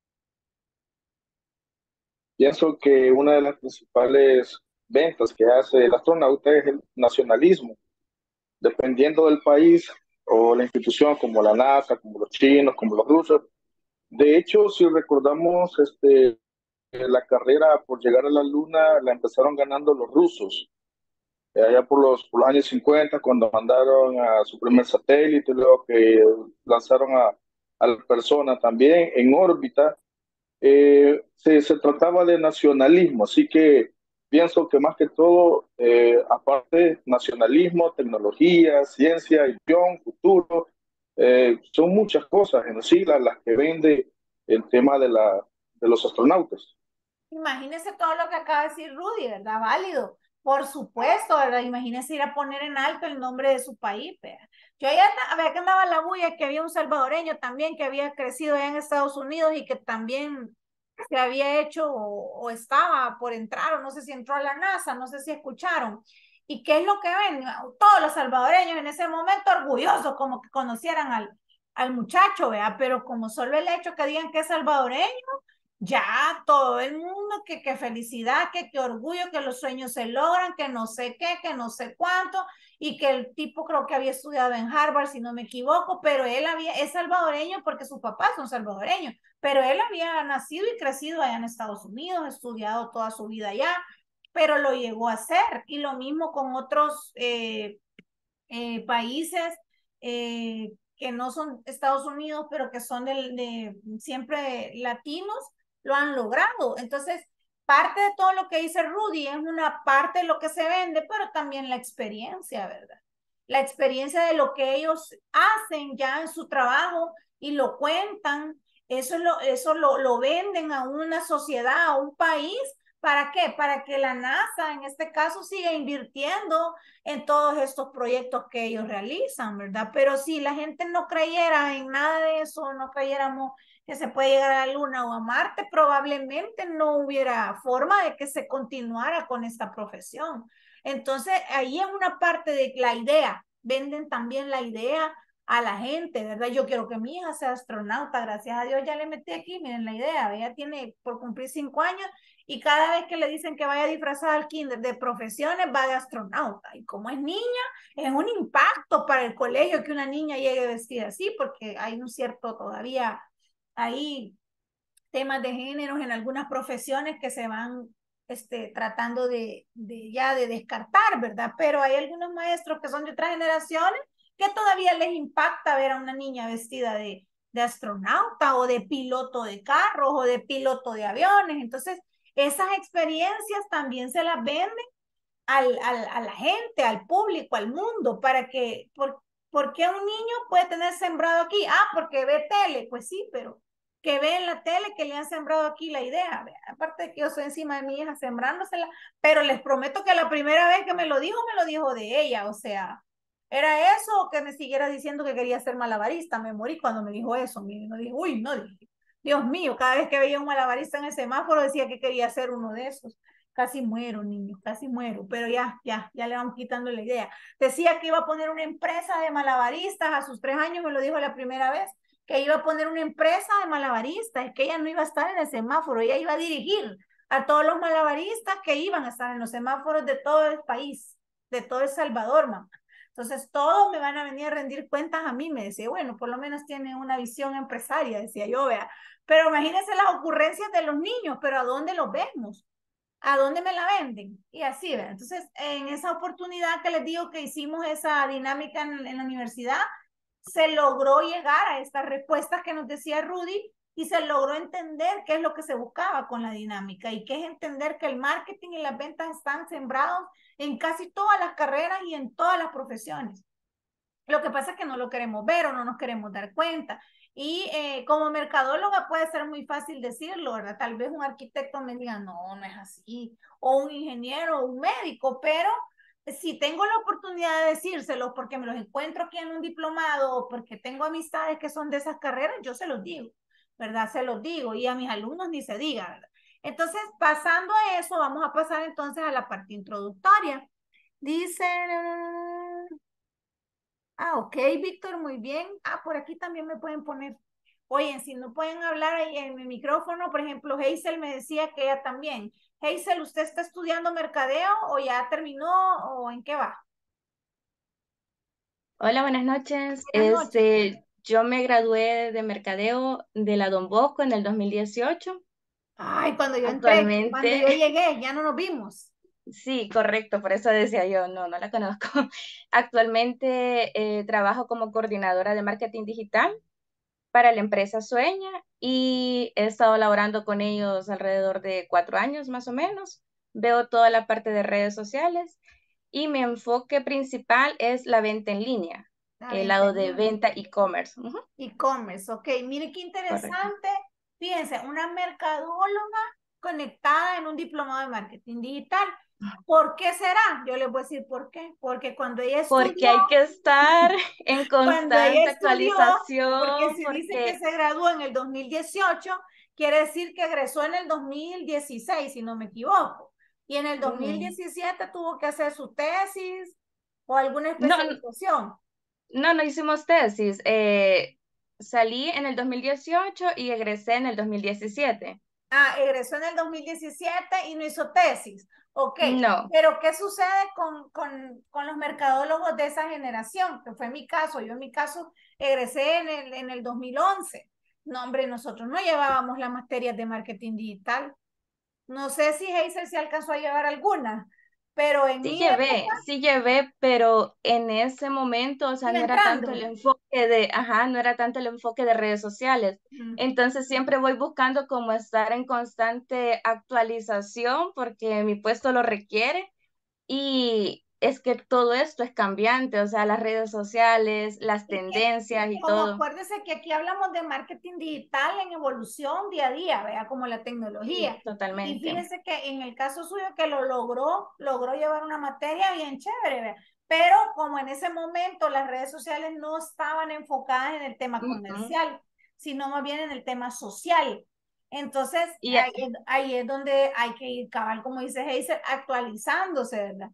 Pienso que una de las principales ventas que hace el astronauta es el nacionalismo. Dependiendo del país o la institución, como la NASA, como los chinos, como los rusos. De hecho, si recordamos, este, la carrera por llegar a la Luna la empezaron ganando los rusos. Eh, allá por los, por los años cincuenta, cuando mandaron a su primer satélite, luego que lanzaron a, a la persona también en órbita, eh, se, se trataba de nacionalismo, así que pienso que más que todo, eh, aparte nacionalismo, tecnología, ciencia, visión, futuro, eh, son muchas cosas en sí las, las que vende el tema de, la, de los astronautas. Imagínese todo lo que acaba de decir Rudy, ¿verdad? Válido. Por supuesto, ¿verdad? Imagínese ir a poner en alto el nombre de su país, ¿verdad? Yo ya había que andaba la bulla que había un salvadoreño también que había crecido allá en Estados Unidos y que también se había hecho o, o estaba por entrar, o no sé si entró a la NASA, no sé si escucharon. ¿Y qué es lo que ven? Todos los salvadoreños en ese momento orgullosos como que conocieran al, al muchacho, ¿verdad? Pero como solo el hecho que digan que es salvadoreño, ya todo el mundo, que, que felicidad, que, que orgullo, que los sueños se logran, que no sé qué, que no sé cuánto, y que el tipo creo que había estudiado en Harvard, si no me equivoco, pero él había, es salvadoreño porque sus papás son salvadoreños, pero él había nacido y crecido allá en Estados Unidos, estudiado toda su vida allá, pero lo llegó a hacer, y lo mismo con otros eh, eh, países eh, que no son Estados Unidos, pero que son de, de siempre latinos, lo han logrado. Entonces, parte de todo lo que dice Rudy es una parte de lo que se vende, pero también la experiencia, ¿verdad? La experiencia de lo que ellos hacen ya en su trabajo y lo cuentan, eso lo, eso lo, lo venden a una sociedad, a un país. ¿Para qué? Para que la NASA, en este caso, siga invirtiendo en todos estos proyectos que ellos realizan, ¿verdad? Pero si la gente no creyera en nada de eso, no creyéramos que se puede llegar a la Luna o a Marte, probablemente no hubiera forma de que se continuara con esta profesión. Entonces, ahí es una parte de la idea, venden también la idea a la gente, ¿verdad? Yo quiero que mi hija sea astronauta, gracias a Dios ya le metí aquí, miren la idea, ella tiene por cumplir cinco años y cada vez que le dicen que vaya disfrazada al kinder de profesiones, va de astronauta. Y como es niña, es un impacto para el colegio que una niña llegue vestida así, porque hay un cierto todavía ahí temas de géneros en algunas profesiones que se van este, tratando de, de ya de descartar, ¿verdad? Pero hay algunos maestros que son de otras generaciones que todavía les impacta ver a una niña vestida de, de astronauta o de piloto de carros o de piloto de aviones. Entonces, esas experiencias también se las venden al, al, a la gente, al público, al mundo, para que, por, ¿por qué un niño puede tener sembrado aquí? Ah, porque ve tele, pues sí, pero que ve en la tele que le han sembrado aquí la idea. Aparte de que yo soy encima de mi hija sembrándosela, pero les prometo que la primera vez que me lo dijo, me lo dijo de ella, o sea, ¿era eso o que me siguiera diciendo que quería ser malabarista? Me morí cuando me dijo eso. Me, me dijo, uy, no, dije, Dios mío, cada vez que veía un malabarista en el semáforo decía que quería ser uno de esos. Casi muero, niños, casi muero, pero ya, ya, ya le vamos quitando la idea. Decía que iba a poner una empresa de malabaristas a sus tres años, me lo dijo la primera vez, que iba a poner una empresa de malabaristas, que ella no iba a estar en el semáforo, ella iba a dirigir a todos los malabaristas que iban a estar en los semáforos de todo el país, de todo El Salvador, mamá. Entonces todos me van a venir a rendir cuentas a mí, me decía, bueno, por lo menos tiene una visión empresaria, decía yo, vea, pero imagínense las ocurrencias de los niños, pero ¿a dónde los vemos? ¿A dónde me la venden? Y así, ¿verdad? Entonces, en esa oportunidad que les digo que hicimos esa dinámica en, en la universidad, se logró llegar a estas respuestas que nos decía Rudy y se logró entender qué es lo que se buscaba con la dinámica y qué es entender que el marketing y las ventas están sembrados en casi todas las carreras y en todas las profesiones. Lo que pasa es que no lo queremos ver o no nos queremos dar cuenta. Y eh, como mercadóloga puede ser muy fácil decirlo, ¿verdad? Tal vez un arquitecto me diga, no, no es así, o un ingeniero, o un médico, pero si tengo la oportunidad de decírselo porque me los encuentro aquí en un diplomado o porque tengo amistades que son de esas carreras, yo se los digo, ¿verdad? Se los digo y a mis alumnos ni se diga, ¿verdad? Entonces, pasando a eso, vamos a pasar entonces a la parte introductoria. Dice... Ah, ok, Víctor, muy bien. Ah, por aquí también me pueden poner. Oye, si no pueden hablar ahí en mi micrófono, por ejemplo, Hazel me decía que ella también. Hazel, ¿usted está estudiando mercadeo o ya terminó o en qué va? Hola, buenas noches. Buenas noches. Este, yo me gradué de mercadeo de la Don Bosco en el dos mil dieciocho. Ay, cuando yo entré, Actualmente, cuando yo llegué, ya no nos vimos. sí, correcto, por eso decía yo, no, no la conozco. Actualmente eh, trabajo como coordinadora de marketing digital para la empresa Sueña y he estado laborando con ellos alrededor de cuatro años más o menos. Veo toda la parte de redes sociales y mi enfoque principal es la venta en línea, La el venta lado en de línea. venta e-commerce. Ujú, E-commerce, ok. Mire qué correcto. interesante. Fíjense, una mercadóloga conectada en un diplomado de marketing digital. ¿Por qué será? Yo les voy a decir por qué. Porque cuando ella Porque estudió, hay que estar en cuando ella constante estudió, porque actualización, si dice que porque se graduó en el dos mil dieciocho, quiere decir que egresó en el dos mil dieciséis, si no me equivoco. Y en el dos mil diecisiete tuvo que hacer su tesis o alguna no, especialización. no, no hicimos tesis. Eh, salí en el dos mil dieciocho y egresé en el dos mil diecisiete. Ah, egresó en el dos mil diecisiete y no hizo tesis. Ok, No, pero ¿qué sucede con, con, con los mercadólogos de esa generación? Que fue mi caso. Yo en mi caso egresé en el, en el dos mil once. No, hombre, nosotros no llevábamos las materias de marketing digital. No sé si Hazel se alcanzó a llevar alguna, pero en sí mi llevé, época sí llevé, pero en ese momento, o sea, iba no era tanto el entrando. enfoque de, ajá, no era tanto el enfoque de redes sociales. Mm. Entonces siempre voy buscando como estar en constante actualización porque mi puesto lo requiere y es que todo esto es cambiante, o sea, las redes sociales, las Y que, tendencias y como todo. acuérdese que aquí hablamos de marketing digital en evolución día a día, vea, como la tecnología. Sí, Y totalmente. fíjese que en el caso suyo que lo logró, logró llevar una materia bien chévere, vea. Pero como en ese momento las redes sociales no estaban enfocadas en el tema Mm, mm. comercial, sino más bien en el tema social. Entonces, Y, ahí, es- ahí es donde hay que ir, cabal, como dice Hazel, actualizándose, ¿verdad?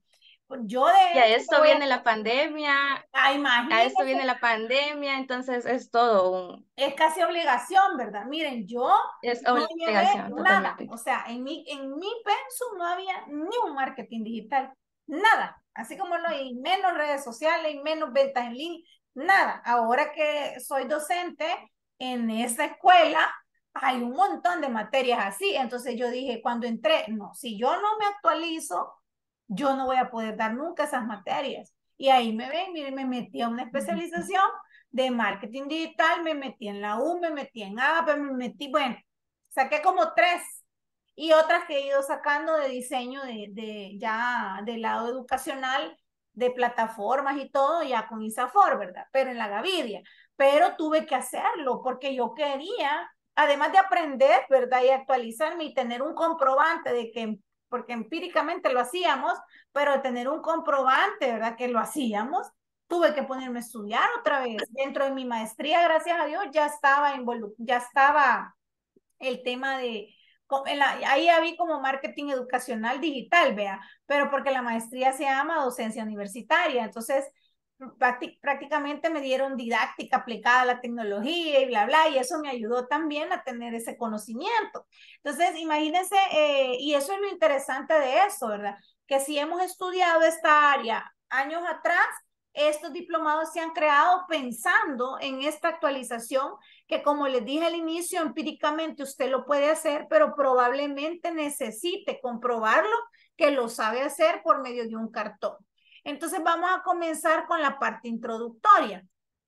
Yo de Y a hecho esto voy a- viene la pandemia, Ah, a esto imagínense, viene la pandemia, entonces es todo un, es casi obligación, ¿verdad? Miren, yo es no llevé obligación, nada, totalmente. o sea, en mi, en mi pensum no había ni un marketing digital, nada, así como no hay menos redes sociales, y menos ventas en línea, nada. Ahora que soy docente en esta escuela, hay un montón de materias así, entonces yo dije, cuando entré, no, si yo no me actualizo, yo no voy a poder dar nunca esas materias. Y ahí me ven, miren, me metí a una especialización de marketing digital, me metí en la U, me metí en A P, me metí, bueno, saqué como tres y otras que he ido sacando de diseño de, de ya del lado educacional, de plataformas y todo, ya con ISAFOR, ¿verdad? Pero en la Gavidia. Pero tuve que hacerlo porque yo quería, además de aprender, ¿verdad? Y actualizarme y tener un comprobante de que, porque empíricamente lo hacíamos, pero tener un comprobante, ¿verdad? Que lo hacíamos, tuve que ponerme a estudiar otra vez. Dentro de mi maestría, gracias a Dios, ya estaba involucrado, ya estaba el tema de, la, ahí había como marketing educacional digital, vea, pero porque la maestría se llama docencia universitaria, entonces prácticamente me dieron didáctica aplicada a la tecnología y bla, bla, y eso me ayudó también a tener ese conocimiento. Entonces, imagínense, eh, y eso es lo interesante de eso, ¿verdad? Que si hemos estudiado esta área años atrás, estos diplomados se han creado pensando en esta actualización que, como les dije al inicio, empíricamente usted lo puede hacer, pero probablemente necesite comprobarlo que lo sabe hacer por medio de un cartón. Entonces vamos a comenzar con la parte introductoria.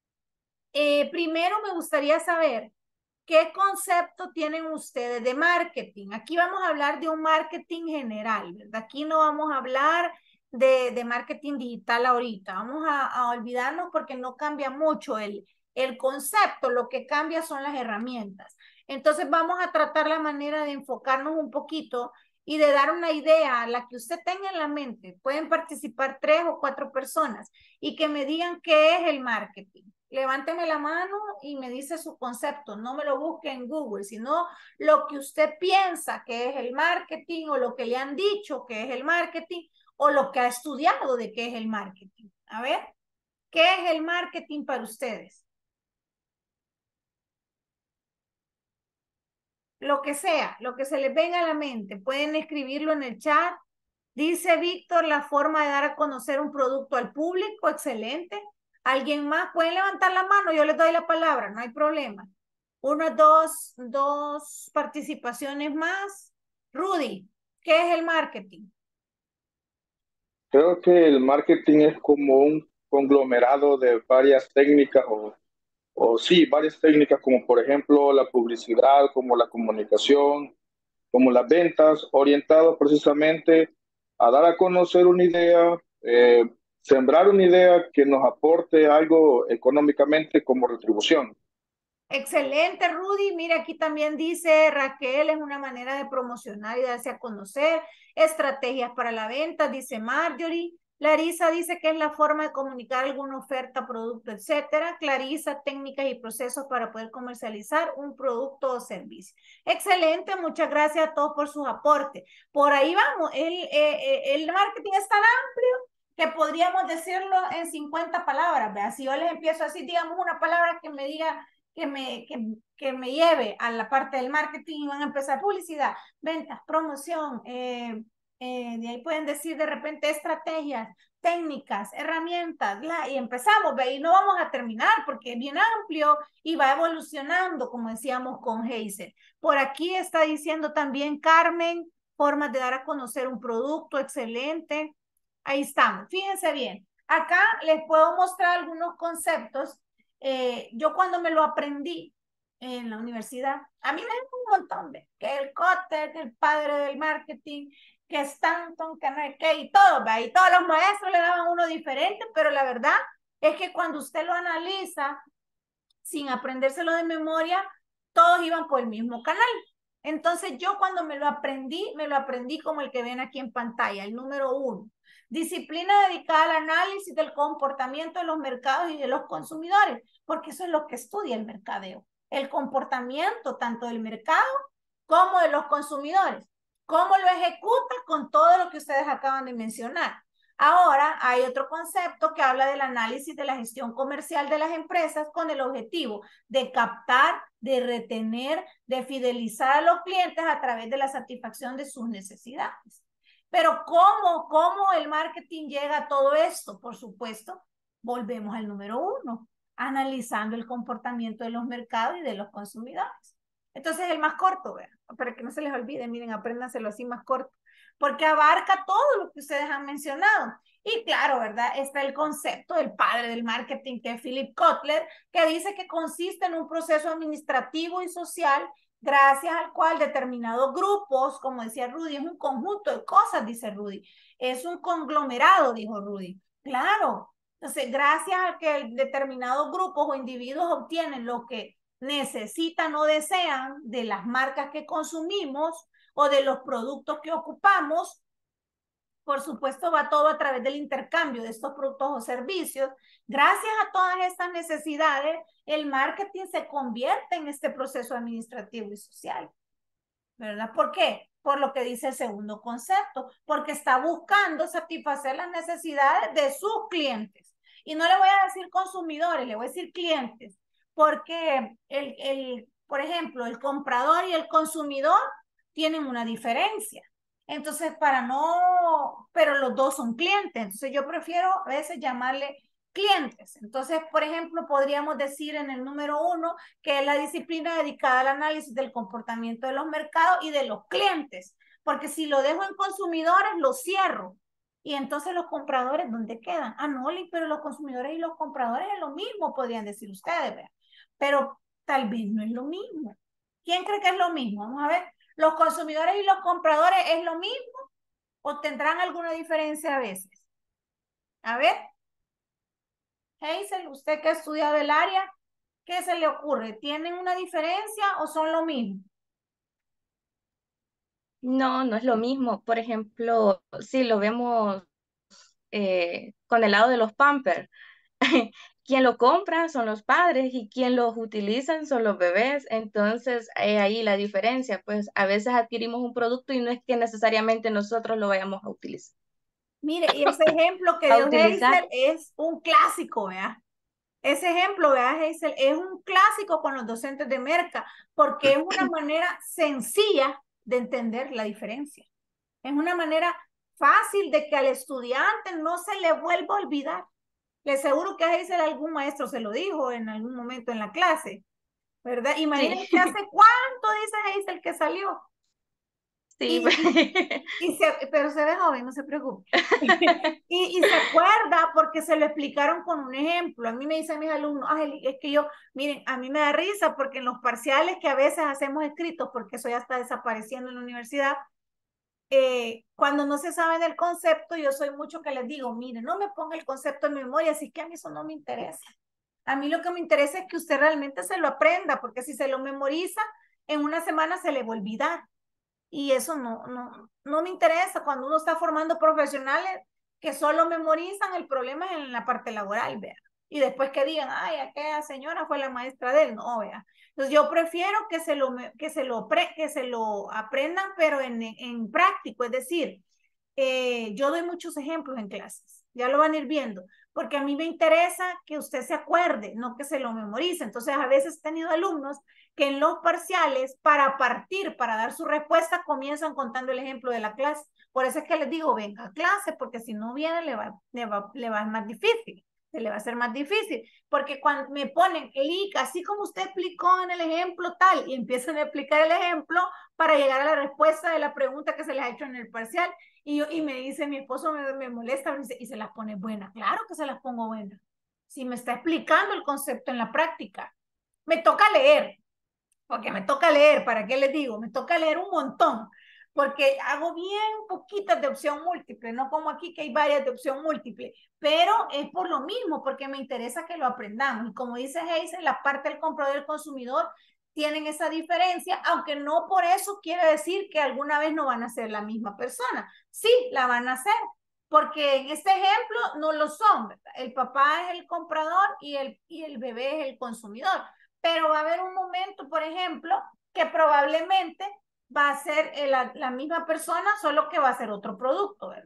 Eh, primero me gustaría saber qué concepto tienen ustedes de marketing. Aquí vamos a hablar de un marketing general, ¿verdad? Aquí no vamos a hablar de, de marketing digital ahorita. Vamos a, a olvidarnos porque no cambia mucho el, el concepto, lo que cambia son las herramientas. Entonces vamos a tratar la manera de enfocarnos un poquito y de dar una idea a la que usted tenga en la mente. Pueden participar tres o cuatro personas y que me digan qué es el marketing. Levánteme la mano y me dice su concepto. No me lo busque en Google, sino lo que usted piensa que es el marketing o lo que le han dicho que es el marketing o lo que ha estudiado de qué es el marketing. A ver, ¿qué es el marketing para ustedes? Lo que sea, lo que se les venga a la mente. Pueden escribirlo en el chat. Dice Víctor, la forma de dar a conocer un producto al público. Excelente. ¿Alguien más? Pueden levantar la mano, yo les doy la palabra, no hay problema. Uno, dos, dos participaciones más. Rudy, ¿qué es el marketing? Creo que el marketing es como un conglomerado de varias técnicas o, o sí, varias técnicas como por ejemplo la publicidad, como la comunicación, como las ventas, orientado precisamente a dar a conocer una idea, eh, sembrar una idea que nos aporte algo económicamente como retribución. Excelente, Rudy. Mira, aquí también dice Raquel, es una manera de promocionar y darse a conocer. Estrategias para la venta, dice Marjorie. Larisa dice que es la forma de comunicar alguna oferta, producto, etcétera. Clarisa, técnicas y procesos para poder comercializar un producto o servicio. Excelente, muchas gracias a todos por sus aportes. Por ahí vamos, el, eh, el marketing es tan amplio que podríamos decirlo en cincuenta palabras. ¿Vea? Si yo les empiezo a decir, digamos, una palabra que me diga que me, que, que me lleve a la parte del marketing y van a empezar publicidad, ventas, promoción, eh, eh, de ahí pueden decir de repente estrategias, técnicas, herramientas, la, y empezamos, ¿ve? Y no vamos a terminar porque es bien amplio y va evolucionando, como decíamos con Hazel. Por aquí está diciendo también Carmen, formas de dar a conocer un producto, excelente. Ahí estamos, fíjense bien. Acá les puedo mostrar algunos conceptos. Eh, yo cuando me lo aprendí en la universidad, a mí me dio un montón de, que el Kotter, que el padre del marketing, que Stanton, que no hay que, y todo, ¿ve? Y todos los maestros le daban uno diferente, pero la verdad es que cuando usted lo analiza, sin aprendérselo de memoria, todos iban por el mismo canal. Entonces yo cuando me lo aprendí, me lo aprendí como el que ven aquí en pantalla, el número uno. Disciplina dedicada al análisis del comportamiento de los mercados y de los consumidores, porque eso es lo que estudia el mercadeo. El comportamiento tanto del mercado como de los consumidores. ¿Cómo lo ejecuta? Con todo lo que ustedes acaban de mencionar. Ahora hay otro concepto que habla del análisis de la gestión comercial de las empresas con el objetivo de captar, de retener, de fidelizar a los clientes a través de la satisfacción de sus necesidades. Pero ¿cómo, cómo el marketing llega a todo esto? Por supuesto, volvemos al número uno, analizando el comportamiento de los mercados y de los consumidores. Entonces, el más corto, ¿verdad? Para que no se les olvide, miren, apréndanselo así más corto, porque abarca todo lo que ustedes han mencionado. Y claro, ¿verdad? Está el concepto del padre del marketing, que es Philip Kotler, que dice que consiste en un proceso administrativo y social gracias al cual determinados grupos, como decía Rudy, es un conjunto de cosas, dice Rudy, es un conglomerado, dijo Rudy. Claro, entonces gracias a que determinados grupos o individuos obtienen lo que necesitan o desean de las marcas que consumimos o de los productos que ocupamos, por supuesto va todo a través del intercambio de estos productos o servicios. Gracias a todas estas necesidades, el marketing se convierte en este proceso administrativo y social, ¿verdad? ¿Por qué? Por lo que dice el segundo concepto, porque está buscando satisfacer las necesidades de sus clientes. Y no le voy a decir consumidores, le voy a decir clientes, porque el, el, por ejemplo, el comprador y el consumidor tienen una diferencia. Entonces, para no, pero los dos son clientes, entonces yo prefiero a veces llamarle clientes. Entonces, por ejemplo, podríamos decir en el número uno que es la disciplina dedicada al análisis del comportamiento de los mercados y de los clientes, porque si lo dejo en consumidores, lo cierro. Y entonces los compradores, ¿dónde quedan? Ah, no, pero los consumidores y los compradores es lo mismo, podrían decir ustedes, ¿verdad? Pero tal vez no es lo mismo. ¿Quién cree que es lo mismo? Vamos a ver. ¿Los consumidores y los compradores es lo mismo o tendrán alguna diferencia a veces? A ver. Hazel, usted que ha estudiado el área, ¿qué se le ocurre? ¿Tienen una diferencia o son lo mismo? No, no es lo mismo. Por ejemplo, si lo vemos eh, con el lado de los Pampers, quien lo compra son los padres y quien los utilizan son los bebés. Entonces, eh, ahí la diferencia, pues a veces adquirimos un producto y no es que necesariamente nosotros lo vayamos a utilizar. Mire, y ese ejemplo que A dio utilizar. Hazel es un clásico, ¿vea? Ese ejemplo, ¿vea, Hazel? Es un clásico con los docentes de Merca, porque es una manera sencilla de entender la diferencia. Es una manera fácil de que al estudiante no se le vuelva a olvidar. Le aseguro que a Hazel algún maestro se lo dijo en algún momento en la clase, ¿verdad? Imagínense Sí. hace cuánto dice Hazel que salió. Sí, Y, y se, pero se ve joven, no se preocupe. y, y se acuerda porque se lo explicaron con un ejemplo. A mí me dicen mis alumnos, ay, es que yo, miren, a mí me da risa porque en los parciales que a veces hacemos escritos, porque eso ya está desapareciendo en la universidad, eh, cuando no se sabe del concepto, yo soy mucho que les digo, miren, no me ponga el concepto en memoria, así que a mí eso no me interesa. A mí lo que me interesa es que usted realmente se lo aprenda, porque si se lo memoriza, en una semana se le va a olvidar. Y eso no, no, no me interesa cuando uno está formando profesionales que solo memorizan, el problema es en la parte laboral, vea. Y después que digan, ay, aquella señora fue la maestra de él, no, vea. Entonces yo prefiero que se lo, que se lo, pre, que se lo aprendan, pero en, en práctico, es decir, eh, yo doy muchos ejemplos en clases, ya lo van a ir viendo, porque a mí me interesa que usted se acuerde, no que se lo memorice. Entonces a veces he tenido alumnos que en los parciales, para partir, para dar su respuesta, comienzan contando el ejemplo de la clase. Por eso es que les digo, venga a clase, porque si no viene, le va, le va, le va a ser más difícil. Se le va a hacer más difícil. Porque cuando me ponen el I C A, así como usted explicó en el ejemplo tal, y empiezan a explicar el ejemplo para llegar a la respuesta de la pregunta que se les ha hecho en el parcial, y, yo, y me dice, mi esposo me, me molesta, me dice, y se las pone buenas. Claro que se las pongo buenas. Si me está explicando el concepto en la práctica. Me toca leer, porque me toca leer, ¿para qué les digo? Me toca leer un montón, porque hago bien poquitas de opción múltiple, no como aquí que hay varias de opción múltiple, pero es por lo mismo, porque me interesa que lo aprendamos. Y como dice Hazel, la parte del comprador y el consumidor tienen esa diferencia, aunque no por eso quiere decir que alguna vez no van a ser la misma persona. Sí, la van a hacer, porque en este ejemplo no lo son, ¿verdad? El papá es el comprador y el, y el bebé es el consumidor. Pero va a haber un momento, por ejemplo, que probablemente va a ser la, la misma persona, solo que va a ser otro producto, ¿verdad?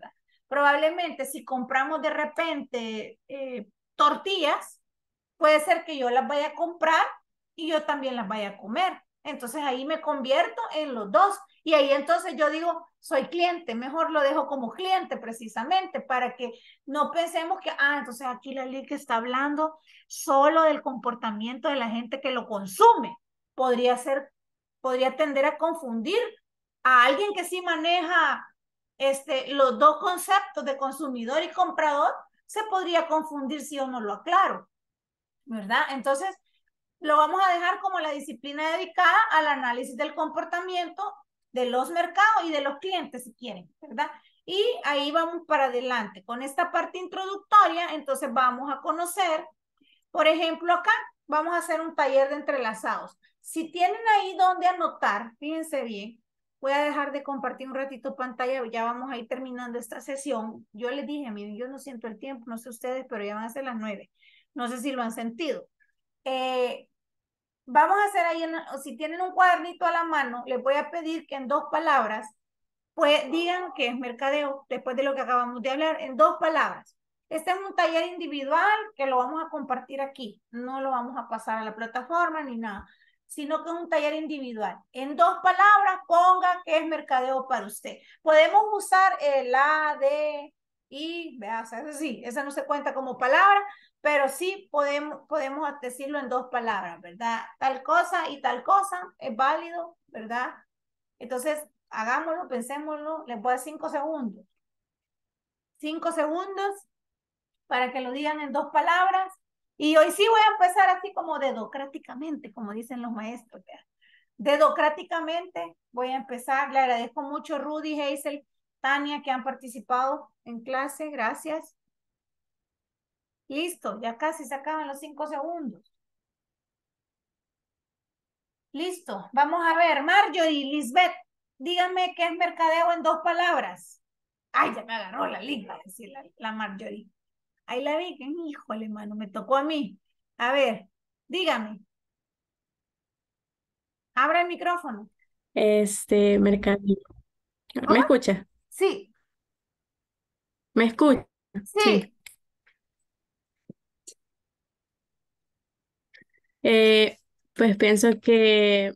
Probablemente si compramos de repente eh, tortillas, puede ser que yo las vaya a comprar y yo también las vaya a comer. Entonces ahí me convierto en los dos. Y ahí entonces yo digo, soy cliente, mejor lo dejo como cliente precisamente para que no pensemos que, ah, entonces aquí la ley que está hablando solo del comportamiento de la gente que lo consume. Podría ser, podría tender a confundir a alguien que sí maneja este, los dos conceptos de consumidor y comprador, se podría confundir si yo no lo aclaro, ¿verdad? Entonces, lo vamos a dejar como la disciplina dedicada al análisis del comportamiento de los mercados y de los clientes, si quieren, ¿verdad? Y ahí vamos para adelante. Con esta parte introductoria, entonces vamos a conocer, por ejemplo, acá vamos a hacer un taller de entrelazados. Si tienen ahí donde anotar, fíjense bien, voy a dejar de compartir un ratito pantalla, ya vamos a ir terminando esta sesión. Yo les dije, miren, yo no siento el tiempo, no sé ustedes, pero ya van a ser las nueve. No sé si lo han sentido. Eh, vamos a hacer ahí, en, si tienen un cuadernito a la mano, les voy a pedir que en dos palabras, pues digan que es mercadeo, después de lo que acabamos de hablar, en dos palabras. Este es un taller individual que lo vamos a compartir aquí, no lo vamos a pasar a la plataforma ni nada, sino que es un taller individual. En dos palabras, ponga que es mercadeo para usted. Podemos usar el A, D, I, veas, eso sí, esa no se cuenta como palabra, pero sí podemos, podemos decirlo en dos palabras, ¿verdad? Tal cosa y tal cosa es válido, ¿verdad? Entonces, hagámoslo, pensémoslo, les voy a dar cinco segundos. Cinco segundos para que lo digan en dos palabras. Y hoy sí voy a empezar así como dedocráticamente, como dicen los maestros. ¿verdad? Dedocráticamente voy a empezar. Le agradezco mucho Rudy, Hazel, Tania, que han participado en clase. Gracias. Listo, ya casi se acaban los cinco segundos. Listo, vamos a ver. Marjorie, Lisbeth, díganme qué es mercadeo en dos palabras. Ay, ya me agarró la lengua, decir la, la Marjorie. Ahí la vi, que híjole, mano, me tocó a mí. A ver, dígame. Abra el micrófono. Este, mercadillo. ¿Cómo? ¿Me escucha? Sí, ¿Me escucha? sí. Sí. Eh, pues pienso que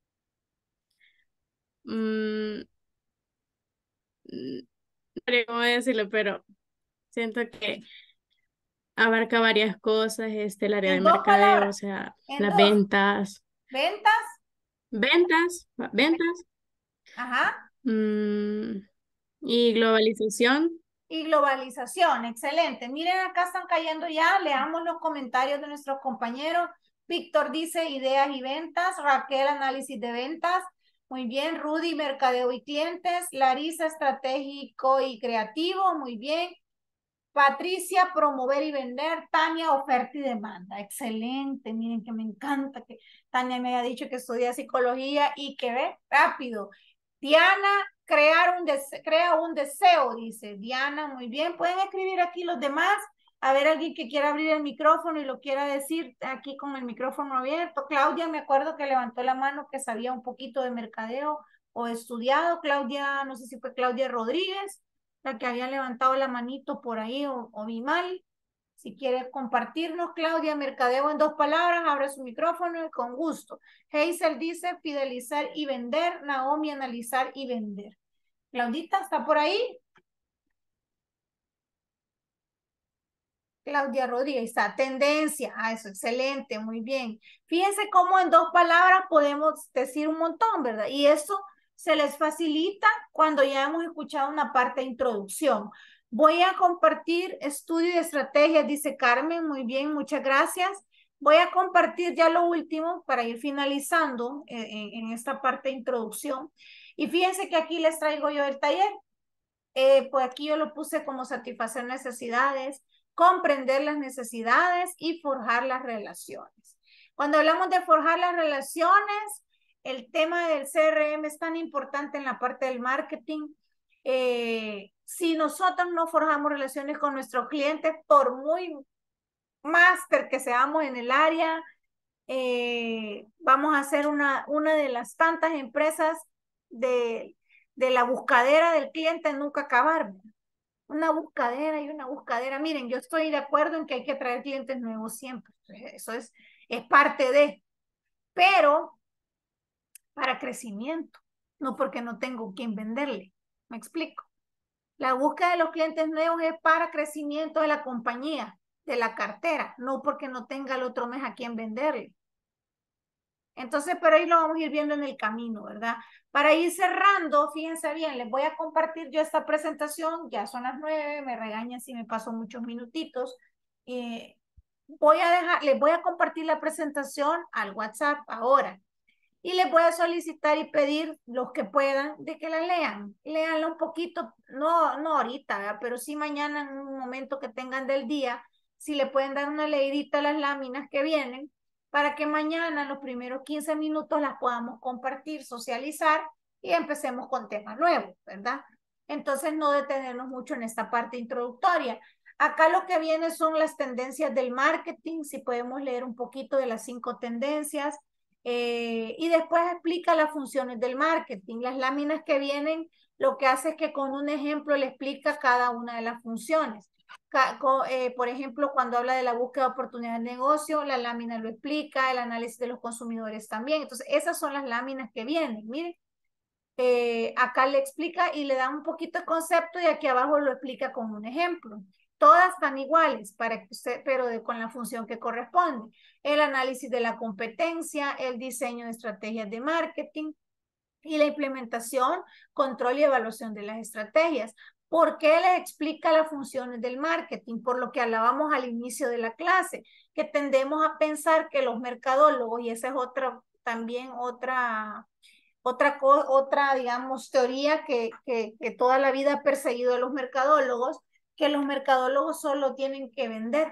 mm, mm, no sé cómo decirlo, pero siento que abarca varias cosas, este, el área de En dos mercadeo, o palabras. sea, En las dos. ventas, Ventas. ventas, ventas, Ajá. mm, y globalización. Y globalización, excelente. Miren, acá están cayendo ya, leamos los comentarios de nuestros compañeros. Víctor dice ideas y ventas, Raquel análisis de ventas, muy bien, Rudy mercadeo y clientes, Larisa estratégico y creativo, muy bien. Patricia promover y vender, Tania oferta y demanda, excelente, miren que me encanta que Tania me haya dicho que estudia psicología y que ve rápido. Diana crear un deseo, crea un deseo, dice Diana, muy bien. Pueden escribir aquí los demás. A ver, alguien que quiera abrir el micrófono y lo quiera decir aquí con el micrófono abierto. Claudia, me acuerdo que levantó la mano que sabía un poquito de mercadeo o estudiado. Claudia, no sé si fue Claudia Rodríguez, la que había levantado la manito por ahí o, o vi mal. Si quiere compartirnos, Claudia, mercadeo en dos palabras, abre su micrófono y con gusto. Hazel dice fidelizar y vender, Naomi analizar y vender. Claudita, ¿está por ahí? Claudia Rodríguez, está tendencia. Ah, eso, excelente, muy bien. Fíjense cómo en dos palabras podemos decir un montón, ¿verdad? Y eso se les facilita cuando ya hemos escuchado una parte de introducción. Voy a compartir estudio de estrategias, dice Carmen, muy bien, muchas gracias. Voy a compartir ya lo último para ir finalizando en, en esta parte de introducción. Y fíjense que aquí les traigo yo el taller. Eh, pues aquí yo lo puse como satisfacer necesidades, comprender las necesidades y forjar las relaciones. Cuando hablamos de forjar las relaciones, el tema del C R M es tan importante en la parte del marketing. Eh, si nosotros no forjamos relaciones con nuestros clientes, por muy máster que seamos en el área, eh, vamos a ser una, una de las tantas empresas de, de la buscadera del cliente nunca acabar. Una buscadera y una buscadera. Miren, yo estoy de acuerdo en que hay que traer clientes nuevos siempre. Eso es, es parte de, pero para crecimiento, no porque no tengo quien venderle. ¿Me explico? La búsqueda de los clientes nuevos es para crecimiento de la compañía, de la cartera, no porque no tenga el otro mes a quien venderle. Entonces, pero ahí lo vamos a ir viendo en el camino, ¿verdad? Para ir cerrando, fíjense bien, les voy a compartir yo esta presentación, ya son las nueve, me regañan si me paso muchos minutitos. Eh, voy a dejar, les voy a compartir la presentación al WhatsApp ahora. Y les voy a solicitar y pedir los que puedan de que la lean. Leanla un poquito, no, no ahorita, ¿verdad? Pero sí mañana en un momento que tengan del día, si le pueden dar una leidita a las láminas que vienen, para que mañana en los primeros quince minutos las podamos compartir, socializar y empecemos con temas nuevos, ¿verdad? Entonces no detenernos mucho en esta parte introductoria. Acá lo que viene son las tendencias del marketing, si podemos leer un poquito de las cinco tendencias. Eh, y después explica las funciones del marketing. Las láminas que vienen lo que hace es que con un ejemplo le explica cada una de las funciones. Ca eh, por ejemplo, cuando habla de la búsqueda de oportunidades de negocio, la lámina lo explica, el análisis de los consumidores también. Entonces, esas son las láminas que vienen. Miren, eh, acá le explica y le da un poquito de concepto y aquí abajo lo explica con un ejemplo. Todas están iguales, para que usted, pero de, con la función que corresponde. El análisis de la competencia, el diseño de estrategias de marketing y la implementación, control y evaluación de las estrategias. ¿Por qué les explica las funciones del marketing? Por lo que hablábamos al inicio de la clase, que tendemos a pensar que los mercadólogos, y esa es otra, también otra... Otra, otra, digamos, teoría que, que, que toda la vida ha perseguido a los mercadólogos, que los mercadólogos solo tienen que vender,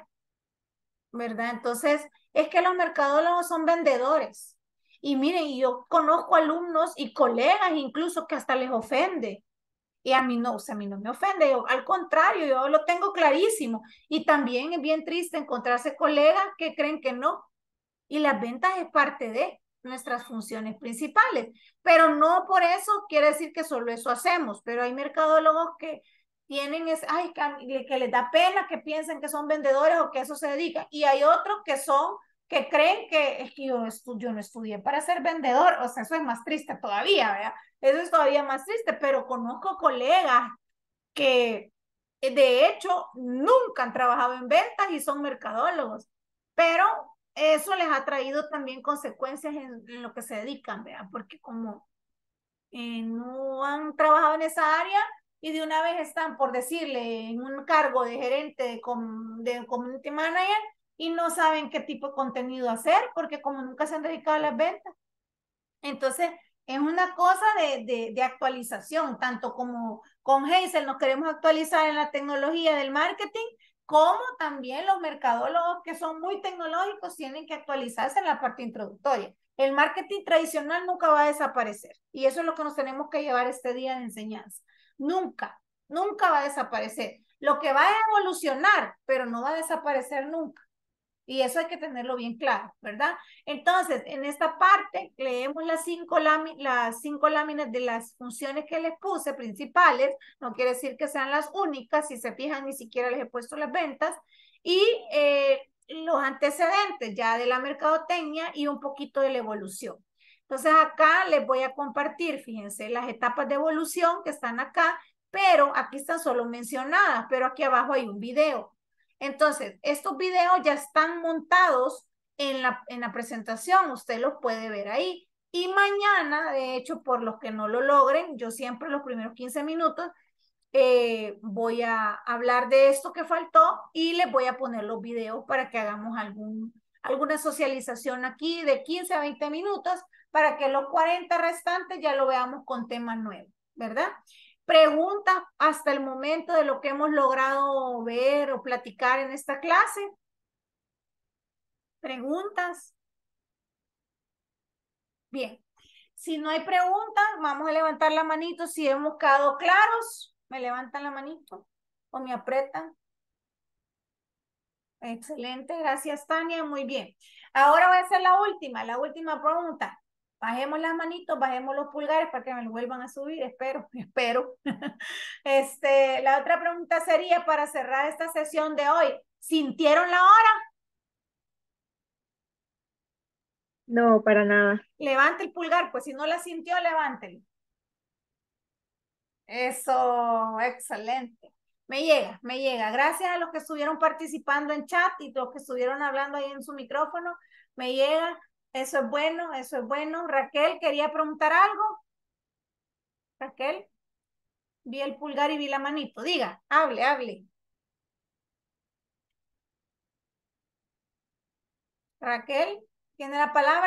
¿verdad? Entonces, es que los mercadólogos son vendedores. Y miren, yo conozco alumnos y colegas incluso que hasta les ofende. Y a mí no, o sea, a mí no me ofende, yo, al contrario, yo lo tengo clarísimo. Y también es bien triste encontrarse colegas que creen que no. Y las ventas es parte de nuestras funciones principales, pero no por eso quiere decir que solo eso hacemos, pero hay mercadólogos que tienen es, ay, que, que les da pena que piensen que son vendedores o que eso se dedican, y hay otros que son, que creen que es que yo, yo no estudié para ser vendedor, o sea, eso es más triste todavía, ¿verdad? Eso es todavía más triste, pero conozco colegas que de hecho nunca han trabajado en ventas y son mercadólogos, pero eso les ha traído también consecuencias en, en lo que se dedican, ¿verdad? Porque como eh, no han trabajado en esa área y de una vez están, por decirle, en un cargo de gerente de, com de community manager y no saben qué tipo de contenido hacer porque como nunca se han dedicado a las ventas. Entonces, es una cosa de, de, de actualización, tanto como con Hazel nos queremos actualizar en la tecnología del marketing, como también los mercadólogos que son muy tecnológicos tienen que actualizarse en la parte introductoria. El marketing tradicional nunca va a desaparecer y eso es lo que nos tenemos que llevar este día de enseñanza. Nunca, nunca va a desaparecer. Lo que va a evolucionar, pero no va a desaparecer nunca. Y eso hay que tenerlo bien claro, ¿verdad? Entonces, en esta parte leemos las cinco, las cinco láminas de las funciones que les puse principales. No quiere decir que sean las únicas. Si se fijan, ni siquiera les he puesto las ventas. Y eh, los antecedentes ya de la mercadotecnia y un poquito de la evolución. Entonces, acá les voy a compartir, fíjense, las etapas de evolución que están acá, pero aquí están solo mencionadas, pero aquí abajo hay un video. Entonces, estos videos ya están montados en la, en la presentación, usted los puede ver ahí. Y mañana, de hecho, por los que no lo logren, yo siempre los primeros quince minutos eh, voy a hablar de esto que faltó y les voy a poner los videos para que hagamos algún, alguna socialización aquí de quince a veinte minutos para que los cuarenta restantes ya lo veamos con temas nuevos, ¿verdad? Preguntas hasta el momento de lo que hemos logrado ver o platicar en esta clase. ¿Preguntas? Bien. Si no hay preguntas, vamos a levantar la manito. Si hemos quedado claros, me levantan la manito o me apretan. Excelente, gracias Tania, muy bien. Ahora voy a hacer la última, la última pregunta. Bajemos las manitos, bajemos los pulgares para que me lo vuelvan a subir, espero, espero. Este, la otra pregunta sería para cerrar esta sesión de hoy. ¿Sintieron la hora? No, para nada. Levante el pulgar, pues si no la sintió, levántelo. Eso, excelente. Me llega, me llega. Gracias a los que estuvieron participando en chat y los que estuvieron hablando ahí en su micrófono. Me llega. Eso es bueno, eso es bueno. Raquel, ¿quería preguntar algo? Raquel, vi el pulgar y vi la manito. Diga, hable, hable. Raquel, ¿tiene la palabra?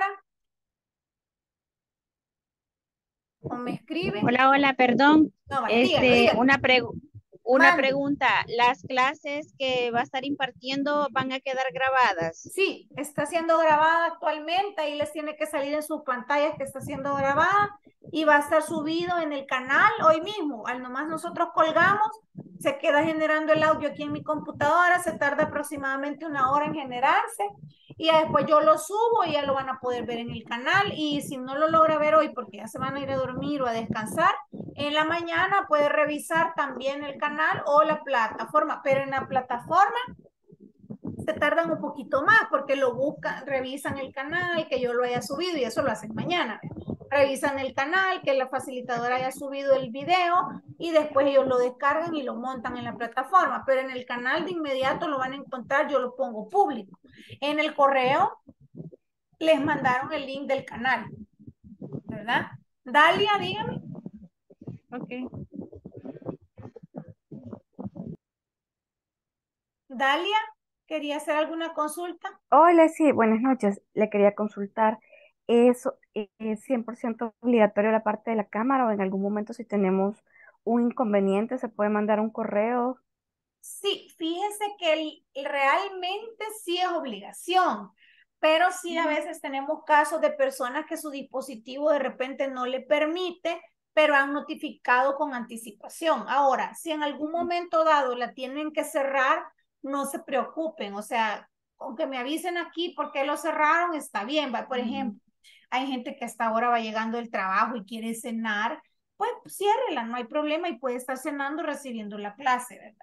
¿O me escribe? Hola, hola, perdón. No, vaya, dígalo, Este, dígalo. una pregu- una Mande. pregunta. ¿Las clases que va a estar impartiendo van a quedar grabadas? Sí, está siendo grabada actualmente, ahí les tiene que salir en sus pantallas que está siendo grabada y va a estar subido en el canal hoy mismo. Al nomás nosotros colgamos, se queda generando el audio aquí en mi computadora, se tarda aproximadamente una hora en generarse y ya después yo lo subo y ya lo van a poder ver en el canal y si no lo logra ver hoy porque ya se van a ir a dormir o a descansar, en la mañana puede revisar también el canal o la plataforma, pero en la plataforma se tardan un poquito más porque lo buscan, revisan el canal, que yo lo haya subido y eso lo hacen mañana. Revisan el canal, que la facilitadora haya subido el video y después ellos lo descargan y lo montan en la plataforma, pero en el canal de inmediato lo van a encontrar, yo lo pongo público. En el correo les mandaron el link del canal, ¿verdad? Dalia, dígame. Ok. Dalia, ¿quería hacer alguna consulta? Hola, sí, buenas noches. Le quería consultar, ¿eso es cien por ciento obligatorio la parte de la cámara o en algún momento si tenemos un inconveniente se puede mandar un correo? Sí, fíjese que el- realmente sí es obligación, pero sí a veces tenemos casos de personas que su dispositivo de repente no le permite, pero han notificado con anticipación. Ahora, si en algún momento dado la tienen que cerrar, no se preocupen, o sea, aunque me avisen aquí por qué lo cerraron, está bien. Va, por ejemplo, hay gente que hasta ahora va llegando del trabajo y quiere cenar, pues ciérrela, no hay problema y puede estar cenando recibiendo la clase, ¿verdad?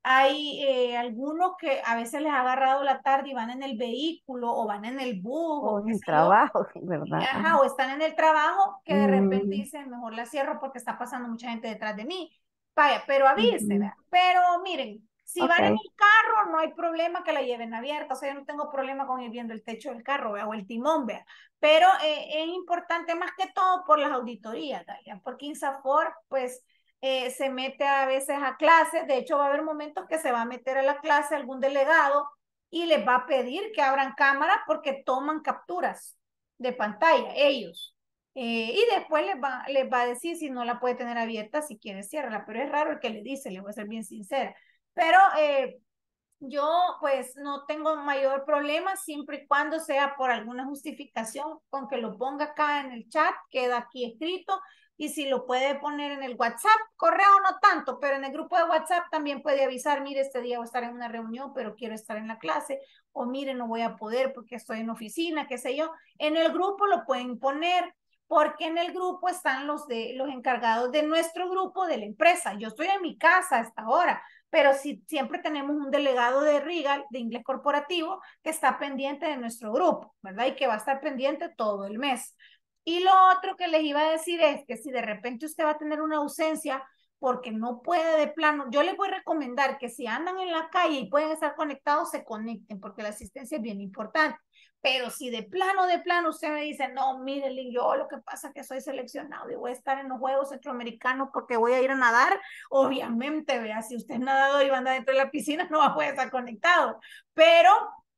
Hay eh, algunos que a veces les ha agarrado la tarde y van en el vehículo o van en el bus O o en qué el sé yo. trabajo, ¿verdad? Ajá, o están en el trabajo que de repente Mm, dicen, mejor la cierro porque está pasando mucha gente detrás de mí. Vaya, pero avise, ujú. ¿verdad? Pero miren, si van en Ok, el carro, no hay problema que la lleven abierta. O sea, yo no tengo problema con ir viendo el techo del carro, ¿vea? O el timón, vea. Pero eh, es importante más que todo por las auditorías, Dalia, porque INSAFOR, pues, eh, se mete a veces a clases. De hecho, va a haber momentos que se va a meter a la clase algún delegado y les va a pedir que abran cámara porque toman capturas de pantalla, ellos. Eh, y después les va, les va a decir si no la puede tener abierta, si quiere ciérrala, pero es raro el que le dice, le voy a ser bien sincera. Pero eh, yo pues no tengo mayor problema siempre y cuando sea por alguna justificación, con que lo ponga acá en el chat, queda aquí escrito, y si lo puede poner en el WhatsApp, correo no tanto, pero en el grupo de WhatsApp también puede avisar, mire, este día voy a estar en una reunión, pero quiero estar en la clase, o mire, no voy a poder porque estoy en oficina, qué sé yo. En el grupo lo pueden poner, porque en el grupo están los, de, los encargados de nuestro grupo de la empresa. Yo estoy en mi casa hasta ahora, pero si siempre tenemos un delegado de Regal, de inglés corporativo, que está pendiente de nuestro grupo, ¿verdad? Y que va a estar pendiente todo el mes. Y lo otro que les iba a decir es que si de repente usted va a tener una ausencia porque no puede de plano, yo les voy a recomendar que si andan en la calle y pueden estar conectados, se conecten porque la asistencia es bien importante. Pero si de plano, de plano usted me dice, no, mire, yo lo que pasa es que soy seleccionado y voy a estar en los Juegos Centroamericanos porque voy a ir a nadar, obviamente, vea, si usted es nadador y va a andar dentro de la piscina, no va a poder estar conectado. Pero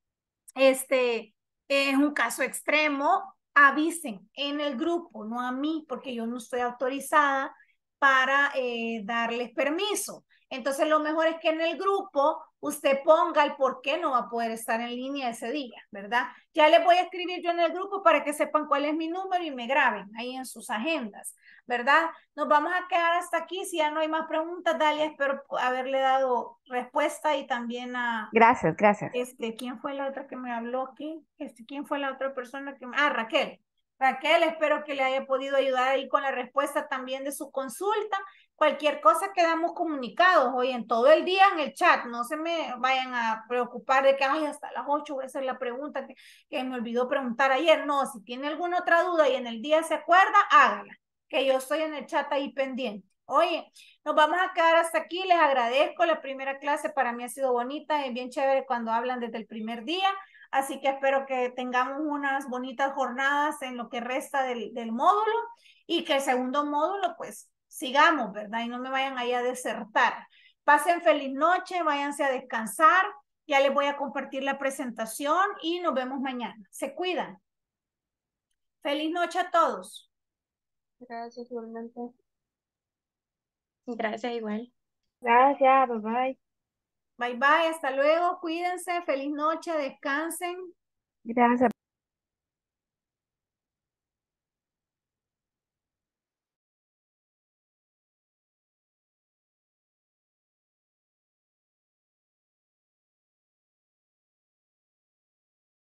este es un caso extremo, avisen en el grupo, no a mí, porque yo no estoy autorizada para eh, darles permiso. Entonces, lo mejor es que en el grupo usted ponga el por qué no va a poder estar en línea ese día, ¿verdad? Ya les voy a escribir yo en el grupo para que sepan cuál es mi número y me graben ahí en sus agendas, ¿verdad? Nos vamos a quedar hasta aquí. Si ya no hay más preguntas, Dalia, espero haberle dado respuesta y también a... gracias, gracias. Este, ¿quién fue la otra que me habló aquí? Este, ¿quién fue la otra persona que me... Ah, Raquel. Raquel, espero que le haya podido ayudar ahí con la respuesta también de su consulta. Cualquier cosa quedamos comunicados hoy en todo el día en el chat. No se me vayan a preocupar de que ay, hasta las ocho voy a hacer la pregunta que, que me olvidó preguntar ayer. No, si tiene alguna otra duda y en el día se acuerda, hágala, que yo estoy en el chat ahí pendiente. Oye, nos vamos a quedar hasta aquí. Les agradezco. La primera clase para mí ha sido bonita. Es bien chévere cuando hablan desde el primer día. Así que espero que tengamos unas bonitas jornadas en lo que resta del, del módulo y que el segundo módulo, pues, sigamos, ¿verdad? Y no me vayan ahí a desertar. Pasen feliz noche, váyanse a descansar. Ya les voy a compartir la presentación y nos vemos mañana. Se cuidan. Feliz noche a todos. Gracias, igualmente. Gracias, igual. Gracias, bye bye. Bye bye, hasta luego, cuídense, feliz noche, descansen. Gracias.